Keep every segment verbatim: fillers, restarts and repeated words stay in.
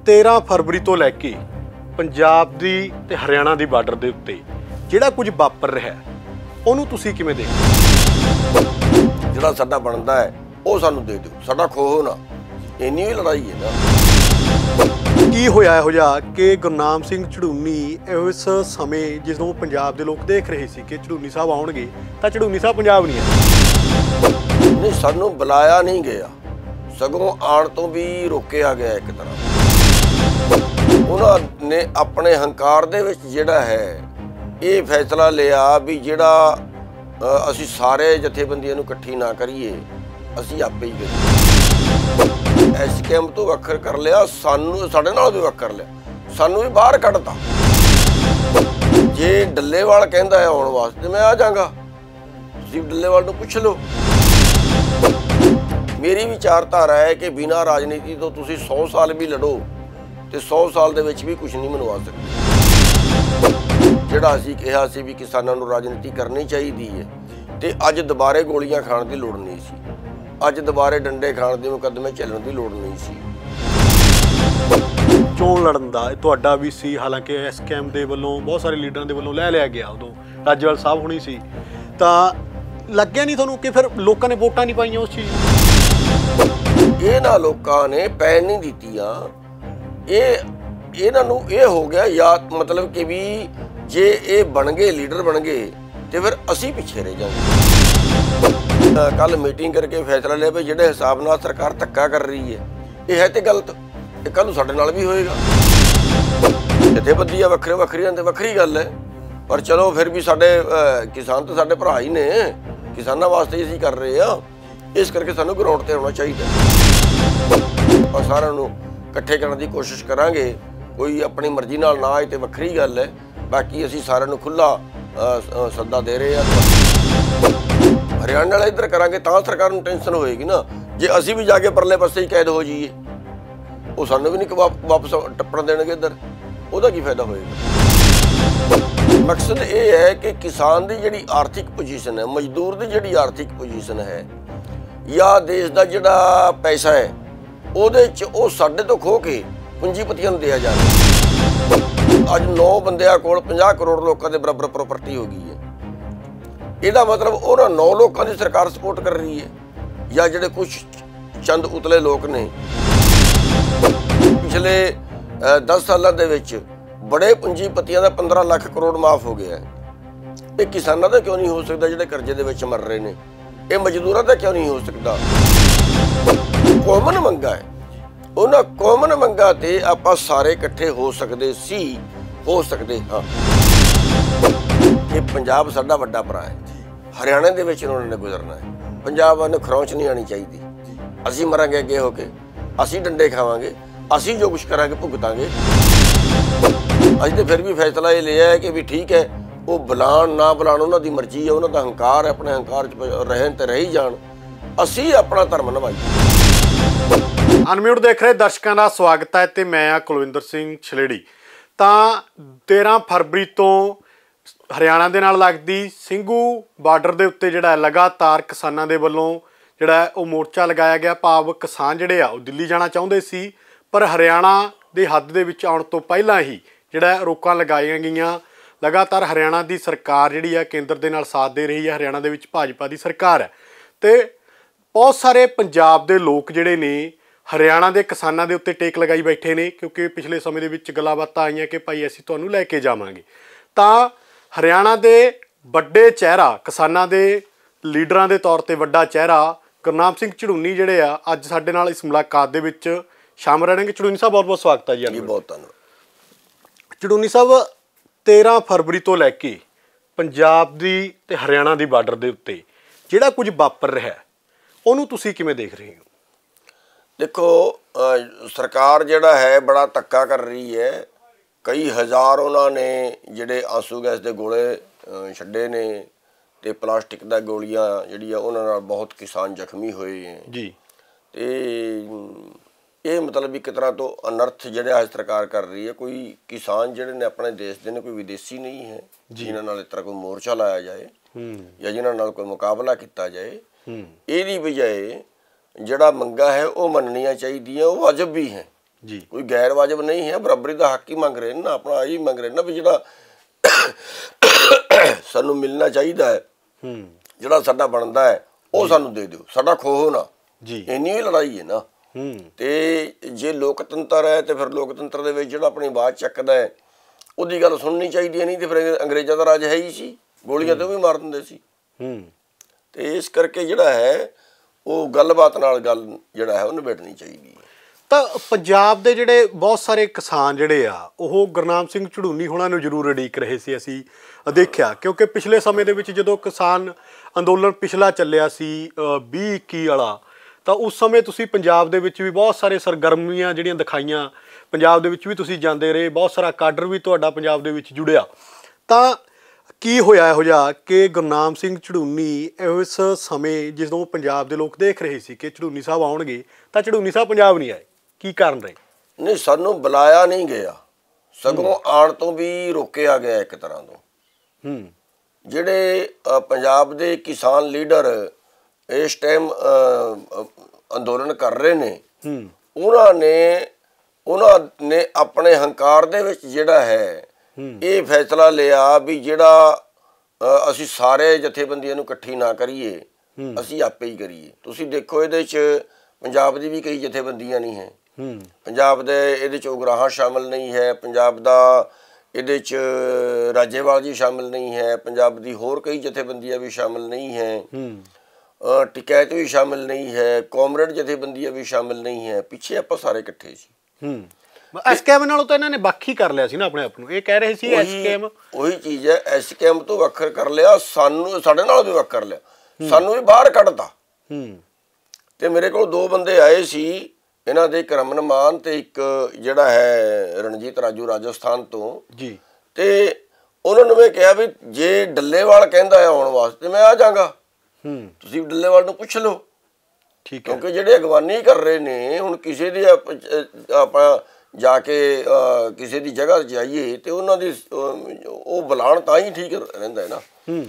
तेरह फरवरी तो लैके पंजाब दी ते हरियाणा दी बार्डर दे उत्ते जिहड़ा कुछ वापर रहा ਉਹਨੂੰ ਤੁਸੀਂ ਕਿਵੇਂ ਦੇਖਦੇ ਜਿਹੜਾ ਸਾਡਾ ਬਣਦਾ ਹੈ ਉਹ ਸਾਨੂੰ ਦੇ ਦਿਓ, ਸਾਡਾ ਖੋਹੋ ਨਾ। ਇੰਨੀ ਹੀ ਲੜਾਈ ਹੈ ਨਾ। ਕੀ ਹੋਇਆ ਇਹੋ ਜਿਹਾ ਕਿ ਗੁਰਨਾਮ ਸਿੰਘ ਝੜੂਨੀ ਇਸ ਸਮੇਂ ਜਦੋਂ ਪੰਜਾਬ ਦੇ ਲੋਕ ਦੇਖ ਰਹੇ ਸੀ ਕਿ ਝੜੂਨੀ ਸਾਹਿਬ ਆਉਣਗੇ ਤਾਂ ਝੜੂਨੀ ਸਾਹਿਬ ਪੰਜਾਬ ਨਹੀਂ ਆਏ? ਨਹੀਂ, ਸਾਨੂੰ ਬੁਲਾਇਆ ਨਹੀਂ ਗਿਆ, ਸਗੋਂ ਆਉਣ ਤੋਂ ਵੀ ਰੋਕਿਆ ਗਿਆ ਇੱਕ ਤਰ੍ਹਾਂ। ਉਹਨਾਂ ਨੇ ਆਪਣੇ ਹੰਕਾਰ ਦੇ ਵਿੱਚ ਜਿਹੜਾ ਹੈ ਇਹ ਫੈਸਲਾ ਲਿਆ ਵੀ ਜਿਹੜਾ ਅਸੀਂ ਸਾਰੇ ਜਥੇਬੰਦੀਆਂ ਨੂੰ ਇਕੱਠੀ ਨਾ ਕਰੀਏ, ਅਸੀਂ ਆਪੇ ਹੀ ਕਰੀਏ। ਐਸ ਕੇ ਐਮ ਤੋਂ ਵੱਖਰ ਕਰ ਲਿਆ, ਸਾਨੂੰ ਸਾਡੇ ਨਾਲ ਵੀ ਵੱਖ ਕਰ ਲਿਆ, ਸਾਨੂੰ ਵੀ ਬਾਹਰ ਕੱਢਤਾ। ਜੇ ਡੱਲੇਵਾਲ ਕਹਿੰਦਾ ਹੈ ਆਉਣ ਵਾਸਤੇ, ਮੈਂ ਆ ਜਾਵਾਂਗਾ, ਤੁਸੀਂ ਡੱਲੇਵਾਲ ਨੂੰ ਪੁੱਛ ਲਓ। ਮੇਰੀ ਵਿਚਾਰਧਾਰਾ ਹੈ ਕਿ ਬਿਨਾਂ ਰਾਜਨੀਤੀ ਤੋਂ ਤੁਸੀਂ ਸੌ ਸਾਲ ਵੀ ਲੜੋ ਤੇ ਸੌ ਸਾਲ ਦੇ ਵਿੱਚ ਵੀ ਕੁਝ ਨਹੀਂ ਮਨਵਾ ਸਕਦੇ। ਜਿਹੜਾ ਅਸੀਂ ਕਿਹਾ ਸੀ ਵੀ ਕਿਸਾਨਾਂ ਨੂੰ ਰਾਜਨੀਤੀ ਕਰਨੀ ਚਾਹੀਦੀ ਹੈ ਤੇ ਅੱਜ ਦੁਬਾਰੇ ਗੋਲੀਆਂ ਖਾਣ ਦੀ ਲੋੜ ਨਹੀਂ ਸੀ, ਅੱਜ ਦੁਬਾਰੇ ਡੰਡੇ ਖਾਣ ਦੇ ਮੁਕੱਦਮੇ ਚੱਲਣ ਦੀ ਲੋੜ ਨਹੀਂ ਸੀ। ਚੋਣ ਲੜਨ ਦਾ ਤੁਹਾਡਾ ਵੀ ਸੀ, ਹਾਲਾਂਕਿ ਐਸ ਕੇ ਐਮ ਦੇ ਵੱਲੋਂ ਬਹੁਤ ਸਾਰੇ ਲੀਡਰਾਂ ਦੇ ਵੱਲੋਂ ਲੈ ਲਿਆ ਗਿਆ। ਉਦੋਂ ਰਾਜੇਵਾਲ ਸਾਹਿਬ ਹੋਣੀ ਸੀ, ਤਾਂ ਲੱਗਿਆ ਨਹੀਂ ਤੁਹਾਨੂੰ ਕਿ ਫਿਰ ਲੋਕਾਂ ਨੇ ਵੋਟਾਂ ਨਹੀਂ ਪਾਈਆਂ ਉਸ ਚੀਜ਼ ਨੂੰ? ਇਹਨਾਂ ਲੋਕਾਂ ਨੇ ਪੈਣ ਨਹੀਂ ਦਿੱਤੀਆਂ। ਇਹ ਇਹਨਾਂ ਨੂੰ ਇਹ ਹੋ ਗਿਆ ਯਾਦ, ਮਤਲਬ ਕਿ ਵੀ ਜੇ ਇਹ ਬਣ ਗਏ, ਲੀਡਰ ਬਣ ਗਏ ਤੇ ਫਿਰ ਅਸੀਂ ਪਿੱਛੇ ਰਹਿ ਜਾਵਾਂਗੇ। ਕੱਲ ਮੀਟਿੰਗ ਕਰਕੇ ਫੈਸਲਾ ਲਿਆ ਵੀ ਜਿਹੜੇ ਹਿਸਾਬ ਨਾਲ ਸਰਕਾਰ ਧੱਕਾ ਕਰ ਰਹੀ ਹੈ ਇਹ ਹੈ ਤੇ ਗਲਤ, ਇਹ ਕੱਲ ਨੂੰ ਸਾਡੇ ਨਾਲ ਵੀ ਹੋਏਗਾ। ਜਥੇਬੰਦੀਆਂ ਵੱਖਰੇ ਵੱਖਰੀਆਂ ਤੇ ਵੱਖਰੀ ਗੱਲ ਹੈ, ਪਰ ਚਲੋ ਫਿਰ ਵੀ ਸਾਡੇ ਕਿਸਾਨ ਤਾਂ ਸਾਡੇ ਭਰਾ ਹੀ ਨੇ, ਕਿਸਾਨਾਂ ਵਾਸਤੇ ਅਸੀਂ ਕਰ ਰਹੇ ਆ, ਇਸ ਕਰਕੇ ਸਾਨੂੰ ਗਰਾਊਂਡ ਤੇ ਆਉਣਾ ਚਾਹੀਦਾ। ਆਪਾਂ ਸਾਰਿਆਂ ਨੂੰ ਇਕੱਠੇ ਕਰਨ ਦੀ ਕੋਸ਼ਿਸ਼ ਕਰਾਂਗੇ। ਕੋਈ ਆਪਣੀ ਮਰਜ਼ੀ ਨਾਲ ਨਾ ਆਏ ਤੇ ਵੱਖਰੀ ਗੱਲ ਹੈ, ਬਾਕੀ ਅਸੀਂ ਸਾਰਿਆਂ ਨੂੰ ਖੁੱਲ੍ਹਾ ਸੱਦਾ ਦੇ ਰਹੇ ਹਾਂ। ਹਰਿਆਣਾ ਵਾਲਾ ਇੱਧਰ ਕਰਾਂਗੇ ਤਾਂ ਸਰਕਾਰ ਨੂੰ ਟੈਨਸ਼ਨ ਹੋਏਗੀ ਨਾ। ਜੇ ਅਸੀਂ ਵੀ ਜਾ ਕੇ ਪਰਲੇ ਪਾਸੇ ਹੀ ਕੈਦ ਹੋ ਜਾਈਏ, ਉਹ ਸਾਨੂੰ ਵੀ ਨਹੀਂ ਵਾਪਸ ਟੱਪਣ ਦੇਣਗੇ ਇੱਧਰ, ਉਹਦਾ ਕੀ ਫਾਇਦਾ ਹੋਏਗਾ? ਮਕਸਦ ਇਹ ਹੈ ਕਿ ਕਿਸਾਨ ਦੀ ਜਿਹੜੀ ਆਰਥਿਕ ਪੋਜੀਸ਼ਨ ਹੈ, ਮਜ਼ਦੂਰ ਦੀ ਜਿਹੜੀ ਆਰਥਿਕ ਪੋਜੀਸ਼ਨ ਹੈ, ਜਾਂ ਦੇਸ਼ ਦਾ ਜਿਹੜਾ ਪੈਸਾ ਹੈ ਉਹਦੇ 'ਚ ਉਹ ਸਾਡੇ ਤੋਂ ਖੋਹ ਕੇ ਪੂੰਜੀਪਤੀਆਂ ਨੂੰ ਦਿਆ ਜਾ ਰਿਹਾ। ਅੱਜ ਨੌ ਬੰਦਿਆਂ ਕੋਲ ਪੰਜਾਹ ਕਰੋੜ ਲੋਕਾਂ ਦੇ ਬਰਾਬਰ ਪ੍ਰੋਪਰਟੀ ਹੋ ਗਈ ਹੈ। ਇਹਦਾ ਮਤਲਬ ਉਹਨਾਂ ਨੌ ਲੋਕਾਂ ਦੀ ਸਰਕਾਰ ਸਪੋਰਟ ਕਰ ਰਹੀ ਹੈ, ਜਾਂ ਜਿਹੜੇ ਕੁਛ ਚੰਦ ਉਤਲੇ ਲੋਕ ਨੇ। ਪਿਛਲੇ ਦਸ ਸਾਲਾਂ ਦੇ ਵਿੱਚ ਬੜੇ ਪੂੰਜੀਪਤੀਆਂ ਦਾ ਪੰਦਰਾਂ ਲੱਖ ਕਰੋੜ ਮਾਫ ਹੋ ਗਿਆ ਹੈ। ਇਹ ਕਿਸਾਨਾਂ ਦਾ ਕਿਉਂ ਨਹੀਂ ਹੋ ਸਕਦਾ ਜਿਹੜੇ ਕਰਜ਼ੇ ਦੇ ਵਿੱਚ ਮਰ ਰਹੇ ਨੇ? ਇਹ ਮਜ਼ਦੂਰਾਂ ਦਾ ਕਿਉਂ ਨਹੀਂ ਹੋ ਸਕਦਾ? ਕਾਮਨ ਮੰਗਾਂ ਹੈ, ਉਹਨਾਂ ਕਾਮਨ ਮੰਗਾਂ ਤੇ ਆਪਾਂ ਸਾਰੇ ਇਕੱਠੇ ਹੋ ਸਕਦੇ ਸੀ, ਹੋ ਸਕਦੇ ਹਾਂ। ਇਹ ਪੰਜਾਬ ਸਾਡਾ ਵੱਡਾ ਭਰਾ ਹੈ, ਹਰਿਆਣਾ ਦੇ ਵਿੱਚ ਉਹਨਾਂ ਨੇ ਗੁਜ਼ਰਨਾ ਹੈ। ਪੰਜਾਬ ਨੂੰ ਖਰੌਂਚ ਨਹੀਂ ਆਉਣੀ ਚਾਹੀਦੀ। ਅਸੀਂ ਮਰਾਂਗੇ ਅੱਗੇ ਹੋ ਕੇ, ਅਸੀਂ ਡੰਡੇ ਖਾਵਾਂਗੇ, ਅਸੀਂ ਜੋ ਕੁਛ ਕਰਾਂਗੇ ਭੁਗਤਾਂਗੇ। ਅੱਜ ਤੇ ਫਿਰ ਵੀ ਫੈਸਲਾ ਇਹ ਲਿਆ ਹੈ ਕਿ ਵੀ ਠੀਕ ਹੈ, ਉਹ ਬੁਲਾਉਣ ਨਾ ਬੁਲਾਉਣ ਉਹਨਾਂ ਦੀ ਮਰਜ਼ੀ ਹੈ, ਉਹਨਾਂ ਦਾ ਹੰਕਾਰ ਹੈ, ਆਪਣੇ ਹੰਕਾਰ 'ਚ ਰਹਿਣ ਤੇ ਰਹੀ ਜਾਣ, ਅਸੀਂ ਆਪਣਾ ਧਰਮ ਨਿਭਾਈਏ। ਅਨਮਿਊਟ ਦੇਖ ਰਹੇ ਦਰਸ਼ਕਾਂ ਦਾ ਸਵਾਗਤ ਹੈ ਤੇ ਮੈਂ ਆ ਕੁਲਵਿੰਦਰ ਸਿੰਘ ਛਲੇੜੀ। ਤਾਂ तेरह फरवरी तो हरियाणा ਦੇ ਨਾਲ ਲੱਗਦੀ ਸਿੰਘੂ ਬਾਰਡਰ ਦੇ ਉੱਤੇ ਜਿਹੜਾ ਲਗਾਤਾਰ ਕਿਸਾਨਾਂ ਦੇ ਵੱਲੋਂ ਜਿਹੜਾ ਉਹ ਮੋਰਚਾ ਲਗਾਇਆ ਗਿਆ। ਭਾਵ ਕਿਸਾਨ ਜਿਹੜੇ ਆ ਉਹ ਦਿੱਲੀ ਜਾਣਾ ਚਾਹੁੰਦੇ ਸੀ, ਪਰ ਹਰਿਆਣਾ ਦੇ ਹੱਦ ਦੇ ਵਿੱਚ ਆਉਣ ਤੋਂ ਪਹਿਲਾਂ ਹੀ ਜਿਹੜਾ ਰੋਕਾਂ ਲਗਾਈਆਂ ਗਈਆਂ। ਲਗਾਤਾਰ ਹਰਿਆਣਾ ਦੀ ਸਰਕਾਰ ਜਿਹੜੀ ਆ ਕੇਂਦਰ ਦੇ ਨਾਲ ਸਾਥ ਦੇ ਰਹੀ ਹੈ। ਹਰਿਆਣਾ ਦੇ ਵਿੱਚ ਭਾਜਪਾ ਦੀ ਸਰਕਾਰ ਹੈ ਤੇ ਬਹੁਤ ਸਾਰੇ ਪੰਜਾਬ ਦੇ ਲੋਕ ਜਿਹੜੇ ਨੇ ਹਰਿਆਣਾ ਦੇ ਕਿਸਾਨਾਂ ਦੇ ਉੱਤੇ ਟੇਕ ਲਗਾਈ ਬੈਠੇ ਨੇ, ਕਿਉਂਕਿ ਪਿਛਲੇ ਸਮੇਂ ਦੇ ਵਿੱਚ ਗੱਲਾਂ ਬਾਤਾਂ ਆਈਆਂ ਕਿ ਭਾਈ ਅਸੀਂ ਤੁਹਾਨੂੰ ਲੈ ਕੇ ਜਾਵਾਂਗੇ। ਤਾਂ ਹਰਿਆਣਾ ਦੇ ਵੱਡੇ ਚਿਹਰਾ, ਕਿਸਾਨਾਂ ਦੇ ਲੀਡਰਾਂ ਦੇ ਤੌਰ ਤੇ ਵੱਡਾ ਚਿਹਰਾ ਗੁਰਨਾਮ ਸਿੰਘ ਝੜੂਨੀ ਜਿਹੜੇ ਆ ਅੱਜ ਸਾਡੇ ਨਾਲ ਇਸ ਮੁਲਾਕਾਤ ਦੇ ਵਿੱਚ ਸ਼ਾਮਲ ਰਹਿਣਗੇ। ਝੜੂਨੀ ਸਾਹਿਬ ਬਹੁਤ ਬਹੁਤ ਸਵਾਗਤ ਹੈ ਜੀ। ਬਹੁਤ ਧੰਨਵਾਦ। ਝੜੂਨੀ ਸਾਹਿਬ, तेरह फरवरी तो लैके पंजाब दी ते हरियाणा दी बार्डर दे उत्ते जिहड़ा कुछ वापर रहा ਉਹਨੂੰ ਤੁਸੀਂ ਕਿਵੇਂ देख रहे हो? देखो, सरकार जिहड़ा है बड़ा धक्का कर रही है। कई हज़ार उन्होंने जिहड़े आंसू गैस के गोले छड्डे ने ते प्लास्टिक दा गोलियां जिहड़ियां उन्हां नाल बहुत किसान जख्मी होए हैं जी। ते ये मतलब एक तरह तो अनर्थ जिहड़ा सरकार कर रही है। कोई किसान जिहड़े ने अपने देश दे ने, कोई विदेशी नहीं है जिन्हां नाल इस तरह कोई मोर्चा लाया जाए या जिन्हां नाल कोई मुकाबला किया जाए। ਇਹਦੀ ਬਜਾਏ ਜਿਹੜਾ ਮੰਗਾ ਹੈ ਉਹ ਮੰਨਣੀਆਂ ਚਾਹੀਦੀਆਂ, ਉਹ ਵਾਜਬ ਵੀ ਹੈ। ਜੀ ਕੋਈ ਗੈਰ ਵਾਜਬ ਨਹੀਂ ਹੈ, ਬਰਾਬਰੀ ਦਾ ਹੱਕ ਹੀ ਮੰਗ ਰਹੇ ਨੇ ਨਾ, ਆਪਣਾ ਹੀ ਮੰਗ ਰਹੇ ਨਾ ਵੀ ਜਿਹੜਾ ਸਾਨੂੰ ਮਿਲਣਾ ਚਾਹੀਦਾ ਹੈ, ਹੂੰ ਜਿਹੜਾ ਸਾਡਾ ਬਣਦਾ ਹੈ ਉਹ ਸਾਨੂੰ ਦੇ ਦਿਓ, ਸਾਡਾ ਖੋਹੋ ਨਾ। ਜੀ ਇੰਨੀ ਹੀ ਲੜਾਈ ਹੈ ਨਾ। ਹੂੰ ਤੇ ਜੇ ਲੋਕਤੰਤਰ ਹੈ ਤੇ ਫਿਰ ਲੋਕਤੰਤਰ ਦੇ ਵਿੱਚ ਜਿਹੜਾ ਆਪਣੀ ਆਵਾਜ਼ ਚੱਕਦਾ ਹੈ ਉਹਦੀ ਗੱਲ ਸੁਣਨੀ ਚਾਹੀਦੀ ਹੈ, ਨਹੀਂ ਤੇ ਫਿਰ ਅੰਗਰੇਜ਼ਾਂ ਦਾ ਰਾਜ ਹੈ ਹੀ ਸੀ, ਗੋਲੀਆਂ ਤੇ ਉਹ ਵੀ ਮਾਰ ਦਿੰਦੇ ਸੀ। ਹੂੰ ਤੇ ਇਸ ਕਰਕੇ ਜਿਹੜਾ ਹੈ ਉਹ ਗੱਲਬਾਤ ਨਾਲ ਗੱਲ ਜਿਹੜਾ ਹੈ ਉਹ ਨਿਬੇੜਨੀ ਚਾਹੀਦੀ ਹੈ। ਤਾਂ ਪੰਜਾਬ ਦੇ ਜਿਹੜੇ ਬਹੁਤ ਸਾਰੇ ਕਿਸਾਨ ਜਿਹੜੇ ਆ ਉਹ ਗੁਰਨਾਮ ਸਿੰਘ ਝੜੂਨੀ ਹੋਣਾ ਨੂੰ ਜ਼ਰੂਰ ਉਡੀਕ ਰਹੇ ਸੀ, ਅਸੀਂ ਦੇਖਿਆ, ਕਿਉਂਕਿ ਪਿਛਲੇ ਸਮੇਂ ਦੇ ਵਿੱਚ ਜਦੋਂ ਕਿਸਾਨ ਅੰਦੋਲਨ ਪਿਛਲਾ ਚੱਲਿਆ ਸੀ ਵੀਹ ਇੱਕੀ ਵਾਲਾ, ਤਾਂ ਉਸ ਸਮੇਂ ਤੁਸੀਂ ਪੰਜਾਬ ਦੇ ਵਿੱਚ ਵੀ ਬਹੁਤ ਸਾਰੇ ਸਰਗਰਮੀਆਂ ਜਿਹੜੀਆਂ ਦਿਖਾਈਆਂ, ਪੰਜਾਬ ਦੇ ਵਿੱਚ ਵੀ ਤੁਸੀਂ ਜਾਂਦੇ ਰਹੇ, ਬਹੁਤ ਸਾਰਾ ਕਾਡਰ ਵੀ ਤੁਹਾਡਾ ਪੰਜਾਬ ਦੇ ਵਿੱਚ ਜੁੜਿਆ। ਤਾਂ ਕੀ ਹੋਇਆ ਇਹੋ ਜਿਹਾ ਕਿ ਗੁਰਨਾਮ ਸਿੰਘ ਝੜੂਨੀ ਇਸ ਸਮੇਂ ਜਦੋਂ ਪੰਜਾਬ ਦੇ ਲੋਕ ਦੇਖ ਰਹੇ ਸੀ ਕਿ ਝੜੂਨੀ ਸਾਹਿਬ ਆਉਣਗੇ ਤਾਂ ਝੜੂਨੀ ਸਾਹਿਬ ਪੰਜਾਬ ਨਹੀਂ ਆਏ, ਕੀ ਕਾਰਨ ਰਹੇ? ਨਹੀਂ, ਸਾਨੂੰ ਬੁਲਾਇਆ ਨਹੀਂ ਗਿਆ, ਸਗੋਂ ਆਉਣ ਤੋਂ ਵੀ ਰੋਕਿਆ ਗਿਆ ਇੱਕ ਤਰ੍ਹਾਂ ਤੋਂ। ਹੂੰ ਜਿਹੜੇ ਪੰਜਾਬ ਦੇ ਕਿਸਾਨ ਲੀਡਰ ਇਸ ਟਾਈਮ ਅੰਦੋਲਨ ਕਰ ਰਹੇ ਨੇ, ਹੂੰ ਉਹਨਾਂ ਨੇ ਉਹਨਾਂ ਨੇ ਆਪਣੇ ਹੰਕਾਰ ਦੇ ਵਿੱਚ ਜਿਹੜਾ ਹੈ ਇਹ ਫੈਸਲਾ ਲਿਆ ਵੀ ਜਿਹੜਾ ਅਸੀਂ ਸਾਰੇ ਜਥੇਬੰਦੀਆਂ ਨੂੰ ਇਕੱਠੀ ਨਾ ਕਰੀਏ, ਅਸੀਂ ਆਪੇ ਹੀ ਕਰੀਏ। ਤੁਸੀਂ ਦੇਖੋ ਇਹਦੇ 'ਚ ਪੰਜਾਬ ਦੀ ਵੀ ਕਈ ਜਥੇਬੰਦੀਆਂ ਨਹੀਂ ਹੈ, ਪੰਜਾਬ ਦੇ ਇਹਦੇ 'ਚ ਉਗਰਾਹਾਂ ਸ਼ਾਮਿਲ ਨਹੀਂ ਹੈ, ਪੰਜਾਬ ਦਾ ਇਹਦੇ 'ਚ ਰਾਜੇਵਾਲ ਜੀ ਸ਼ਾਮਿਲ ਨਹੀਂ ਹੈ, ਪੰਜਾਬ ਦੀ ਹੋਰ ਕਈ ਜਥੇਬੰਦੀਆਂ ਵੀ ਸ਼ਾਮਿਲ ਨਹੀਂ ਹੈ, ਟਿਕੈਤ ਵੀ ਸ਼ਾਮਿਲ ਨਹੀਂ ਹੈ, ਕਾਮਰੇਡ ਜਥੇਬੰਦੀਆਂ ਵੀ ਸ਼ਾਮਿਲ ਨਹੀਂ ਹੈ। ਪਿੱਛੇ ਆਪਾਂ ਸਾਰੇ ਇਕੱਠੇ ਸੀ। ਹੂੰ ਐਸਕੇਐਮ ਨਾਲੋਂ ਤਾਂ ਇਹਨਾਂ ਨੇ ਵੱਖ ਹੀ ਕਰ ਲਿਆ ਸੀ ਨਾ ਆਪਣੇ ਆਪ ਨੂੰ, ਇਹ ਕਹਿ ਰਹੇ ਸੀ ਐਸਕੇਐਮ ਉਹੀ ਚੀਜ਼ ਹੈ, ਐਸਕੇਐਮ ਤੋਂ ਵੱਖਰ ਕਰ ਲਿਆ, ਸਾਨੂੰ ਸਾਡੇ ਨਾਲ ਵੀ ਵੱਖ ਕਰ ਲਿਆ, ਸਾਨੂੰ ਵੀ ਬਾਹਰ ਕੱਢਤਾ। ਹੂੰ ਤੇ ਮੇਰੇ ਕੋਲ ਦੋ ਬੰਦੇ ਆਏ ਸੀ, ਇਹਨਾਂ ਦੇ ਇੱਕ ਰਮਨ ਮਾਨ ਤੇ ਇੱਕ ਜਿਹੜਾ ਹੈ ਰਣਜੀਤ ਰਾਜੂ ਰਾਜਸਥਾਨ ਤੋਂ ਜੀ। ਤੇ ਉਹਨਾਂ ਨੂੰ ਮੈਂ ਕਿਹਾ ਵੀ ਜੇ ਡੱਲੇਵਾਲ ਕਹਿੰਦਾ ਹੈ ਆਉਣ ਵਾਸਤੇ ਮੈਂ ਆ ਜਾਵਾਂਗਾ, ਹੂੰ ਤੁਸੀਂ ਡੱਲੇਵਾਲ ਨੂੰ ਪੁੱਛ ਲਓ। ਠੀਕ ਹੈ, ਕਿਉਂਕਿ ਜਿਹੜੇ ਅਗਵਾਨੀ ਕਰ ਰਹੇ ਨੇ, ਹੁਣ ਕਿਸੇ ਦੀ ਆਪਾਂ ਜਾ ਕੇ ਕਿਸੇ ਦੀ ਜਗ੍ਹਾ ਜਾਈਏ ਤੇ ਉਹਨਾਂ ਦੀ ਉਹ ਬੁਲਾਉਣ ਤਾਂ ਹੀ ਠੀਕ ਰਹਿੰਦਾ ਹੈ ਨਾ। ਹੂੰ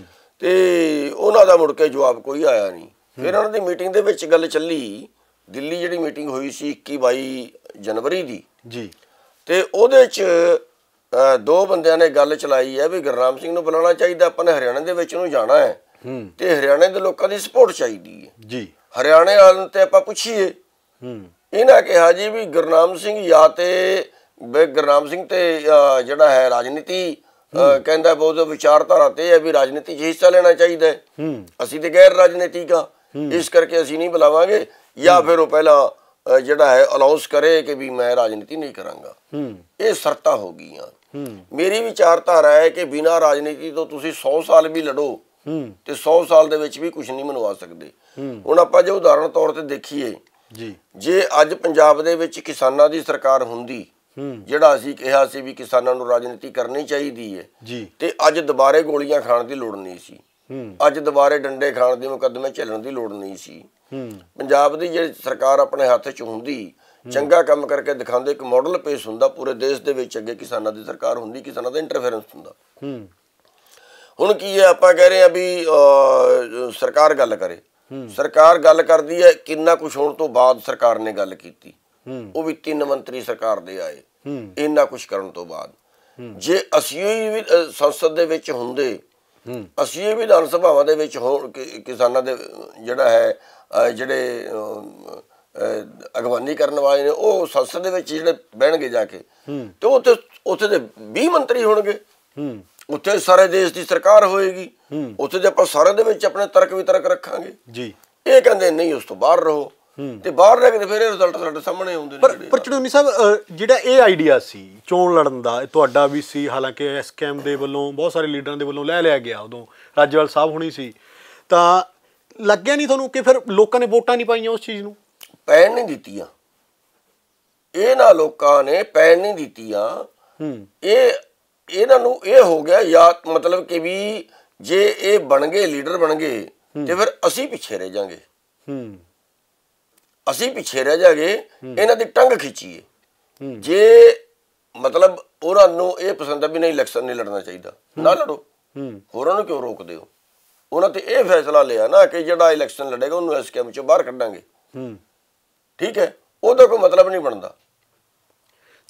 ਤੇ ਉਹਨਾਂ ਦਾ ਮੁੜ ਕੇ ਜਵਾਬ ਕੋਈ ਆਇਆ ਨਹੀਂ। ਫਿਰ ਉਹਨਾਂ ਦੀ ਮੀਟਿੰਗ ਦੇ ਵਿੱਚ ਗੱਲ ਚੱਲੀ, ਦਿੱਲੀ ਜਿਹੜੀ ਮੀਟਿੰਗ ਹੋਈ ਸੀ ਇੱਕੀ ਬਾਈ ਜਨਵਰੀ ਦੀ ਜੀ, ਤੇ ਉਹਦੇ 'ਚ ਦੋ ਬੰਦਿਆਂ ਨੇ ਗੱਲ ਚਲਾਈ ਹੈ ਵੀ ਗੁਰਨਾਮ ਸਿੰਘ ਨੂੰ ਬੁਲਾਉਣਾ ਚਾਹੀਦਾ, ਆਪਾਂ ਨੇ ਹਰਿਆਣਾ ਦੇ ਵਿੱਚ ਨੂੰ ਜਾਣਾ ਹੈ ਤੇ ਹਰਿਆਣੇ ਦੇ ਲੋਕਾਂ ਦੀ ਸਪੋਰਟ ਚਾਹੀਦੀ ਹੈ ਜੀ। ਹਰਿਆਣੇ ਵਾਲਿਆਂ ਤੇ ਆਪਾਂ ਪੁੱਛੀਏ। ਹੂੰ ਇਹਨਾਂ ਕਿਹਾ ਜੀ ਵੀ ਗੁਰਨਾਮ ਸਿੰਘ ਜਾਂ ਤੇ ਗੁਰਨਾਮ ਸਿੰਘ ਤੇ ਜਿਹੜਾ ਹੈ ਰਾਜਨੀਤੀ ਕਹਿੰਦਾ ਬਹੁਤ ਵਿਚਾਰਧਾਰਾ ਤੇ ਹੈ ਵੀ ਰਾਜਨੀਤੀ 'ਚ ਹਿੱਸਾ ਲੈਣਾ ਚਾਹੀਦਾ ਹੈ, ਅਸੀਂ ਤੇ ਗੈਰ ਰਾਜਨੀਤਿਕ ਆ, ਇਸ ਕਰਕੇ ਅਸੀਂ ਨਹੀਂ ਬੁਲਾਵਾਂਗੇ, ਜਾਂ ਫਿਰ ਉਹ ਪਹਿਲਾਂ ਜਿਹੜਾ ਹੈ ਅਨਾਉਂਸ ਕਰੇ ਕਿ ਵੀ ਮੈਂ ਰਾਜਨੀਤੀ ਨਹੀਂ ਕਰਾਂਗਾ। ਇਹ ਸ਼ਰਤਾਂ ਹੋ ਗਈਆਂ। ਮੇਰੀ ਵਿਚਾਰਧਾਰਾ ਹੈ ਕਿ ਬਿਨਾਂ ਰਾਜਨੀਤੀ ਤੋਂ ਤੁਸੀਂ ਸੌ ਸਾਲ ਵੀ ਲੜੋ ਤੇ ਸੌ ਸਾਲ ਦੇ ਵਿੱਚ ਵੀ ਕੁਝ ਨਹੀਂ ਮਨਵਾ ਸਕਦੇ। ਹੁਣ ਆਪਾਂ ਜੇ ਉਦਾਹਰਣ ਤੌਰ ਤੇ ਦੇਖੀਏ ਜੀ, ਜੇ ਅੱਜ ਪੰਜਾਬ ਦੇ ਵਿੱਚ ਕਿਸਾਨਾਂ ਦੀ ਸਰਕਾਰ ਹੁੰਦੀ, ਜਿਹੜਾ ਅਸੀਂ ਕਿਹਾ ਸੀ ਵੀ ਕਿਸਾਨਾਂ ਨੂੰ ਰਾਜਨੀਤੀ ਕਰਨੀ ਚਾਹੀਦੀ ਹੈ ਜੀ, ਤੇ ਅੱਜ ਦੁਬਾਰੇ ਗੋਲੀਆਂ ਖਾਣ ਦੀ ਲੋੜ ਨਹੀਂ ਸੀ, ਅੱਜ ਦੁਬਾਰੇ ਡੰਡੇ ਖਾਣ ਦੇ ਮੁਕੱਦਮੇ ਝੱਲਣ ਦੀ ਲੋੜ ਨਹੀਂ ਸੀ। ਪੰਜਾਬ ਦੀ ਜਿਹੜੀ ਸਰਕਾਰ ਆਪਣੇ ਹੱਥ 'ਚ ਹੁੰਦੀ, ਚੰਗਾ ਕੰਮ ਕਰਕੇ ਦਿਖਾਉਂਦੇ, ਇੱਕ ਮਾਡਲ ਪੇਸ਼ ਹੁੰਦਾ ਪੂਰੇ ਦੇਸ਼ ਦੇ ਵਿੱਚ, ਅੱਗੇ ਕਿਸਾਨਾਂ ਦੀ ਸਰਕਾਰ ਹੁੰਦੀ, ਕਿਸਾਨਾਂ ਦਾ ਇੰਟਰਫੇਰੈਂਸ ਹੁੰਦਾ। ਹੁਣ ਕੀ ਹੈ, ਆਪਾਂ ਕਹਿ ਰਹੇ ਹਾਂ ਵੀ ਸਰਕਾਰ ਗੱਲ ਕਰੇ, ਸਰਕਾਰ ਗੱਲ ਕਰਦੀ ਹੈ, ਕਿੰਨਾ ਕੁਛ ਹੋਣ ਤੋਂ ਬਾਅਦ ਸਰਕਾਰ ਨੇ ਗੱਲ ਕੀਤੀ, ਉਹ ਵੀ ਤਿੰਨ ਮੰਤਰੀ ਸਰਕਾਰ ਦੇ ਆਏ, ਇੰਨਾ ਕੁਛ ਕਰਨ ਤੋਂ ਬਾਅਦ। ਜੇ ਅਸੀਂ ਵੀ ਸੰਸਦ ਦੇ ਵਿੱਚ ਹੁੰਦੇ, ਅਸੀਂ ਇਹ ਵਿਧਾਨ ਸਭਾਵਾਂ ਦੇ ਵਿੱਚ ਹੋਣ ਕਿਸਾਨਾਂ ਦੇ ਜਿਹੜਾ ਹੈ ਜਿਹੜੇ ਅਗਵਾਨੀ ਕਰਨ ਵਾਲੇ ਨੇ ਉਹ ਸੰਸਦ ਦੇ ਵਿੱਚ ਜਿਹੜੇ ਬਹਿਣਗੇ ਜਾ ਕੇ, ਤੇ ਉੱਥੇ ਉੱਥੇ ਦੇ ਵੀਹ ਮੰਤਰੀ ਹੋਣਗੇ, ਉੱਥੇ ਸਾਰੇ ਦੇਸ਼ ਦੀ ਸਰਕਾਰ ਹੋਏਗੀ, ਉੱਥੇ ਦੇ ਆਪਾਂ ਸਾਰਿਆਂ ਦੇ ਵਿੱਚ ਆਪਣੇ ਤਰਕ ਵਿਤਰਕ ਰੱਖਾਂਗੇ ਜੀ। ਇਹ ਕਹਿੰਦੇ ਨਹੀਂ, ਉਸ ਤੋਂ ਬਾਹਰ ਰਹੋ, ਤੇ ਬਾਹਰ ਰਹਿ ਕੇ ਫਿਰ ਇਹ ਰਿਜ਼ਲਟ ਸਾਡੇ ਸਾਹਮਣੇ ਆਉਂਦੇ ਨੇ। ਪਰ ਝੜੂਨੀ ਸਾਹਿਬ, ਜਿਹੜਾ ਇਹ ਆਈਡੀਆ ਸੀ ਚੋਣ ਲੜਨ ਦਾ, ਤੁਹਾਡਾ ਵੀ ਸੀ, ਹਾਲਾਂਕਿ ਐਸਕੇਐਮ ਦੇ ਵੱਲੋਂ ਬਹੁਤ ਸਾਰੇ ਲੀਡਰਾਂ ਦੇ ਵੱਲੋਂ ਲੈ ਲਿਆ ਗਿਆ, ਉਦੋਂ ਰਾਜੇਵਾਲ ਸਾਹਿਬ ਹੋਣੀ ਸੀ, ਤਾਂ ਲੱਗਿਆ ਨਹੀਂ ਤੁਹਾਨੂੰ ਕਿ ਫਿਰ ਲੋਕਾਂ ਨੇ ਵੋਟਾਂ ਨਹੀਂ ਪਾਈਆਂ ਉਸ ਚੀਜ਼ ਨੂੰ? ਪੈਣ ਨਹੀਂ ਦਿੱਤੀਆਂ, ਇਹਨਾਂ ਲੋਕਾਂ ਨੇ ਪੈਣ ਨਹੀਂ ਦਿੱਤੀਆਂ। ਇਹ ਇਹਨਾਂ ਨੂੰ ਇਹ ਹੋ ਗਿਆ ਯਾ ਮਤਲਬ ਕਿ ਵੀ ਜੇ ਇਹ ਬਣ ਗਏ, ਲੀਡਰ ਬਣ ਗਏ, ਤੇ ਫਿਰ ਅਸੀਂ ਪਿੱਛੇ ਰਹਿ ਜਾਾਂਗੇ, ਅਸੀਂ ਪਿੱਛੇ ਰਹਿ ਜਾਗੇ, ਇਹਨਾਂ ਦੀ ਟੰਗ ਖਿੱਚੀਏ। ਜੇ ਮਤਲਬ ਉਹਨਾਂ ਨੂੰ ਇਹ ਪਸੰਦ ਆ ਵੀ ਨਹੀਂ ਇਲੈਕਸ਼ਨ ਨਹੀਂ ਲੜਨਾ ਚਾਹੀਦਾ, ਨਾ ਲੜੋ, ਹੋਰਾਂ ਨੂੰ ਕਿਉਂ ਰੋਕਦੇ ਹੋ? ਉਹਨਾਂ ਤੇ ਇਹ ਫੈਸਲਾ ਲਿਆ ਨਾ ਕਿ ਜਿਹੜਾ ਇਲੈਕਸ਼ਨ ਲੜੇਗਾ ਉਹਨੂੰ ਐਸਕੇਐਮ ਚੋਂ ਬਾਹਰ ਕੱਢਾਂਗੇ, ਠੀਕ ਹੈ, ਉਹਦਾ ਕੋਈ ਮਤਲਬ ਨਹੀਂ ਬਣਦਾ।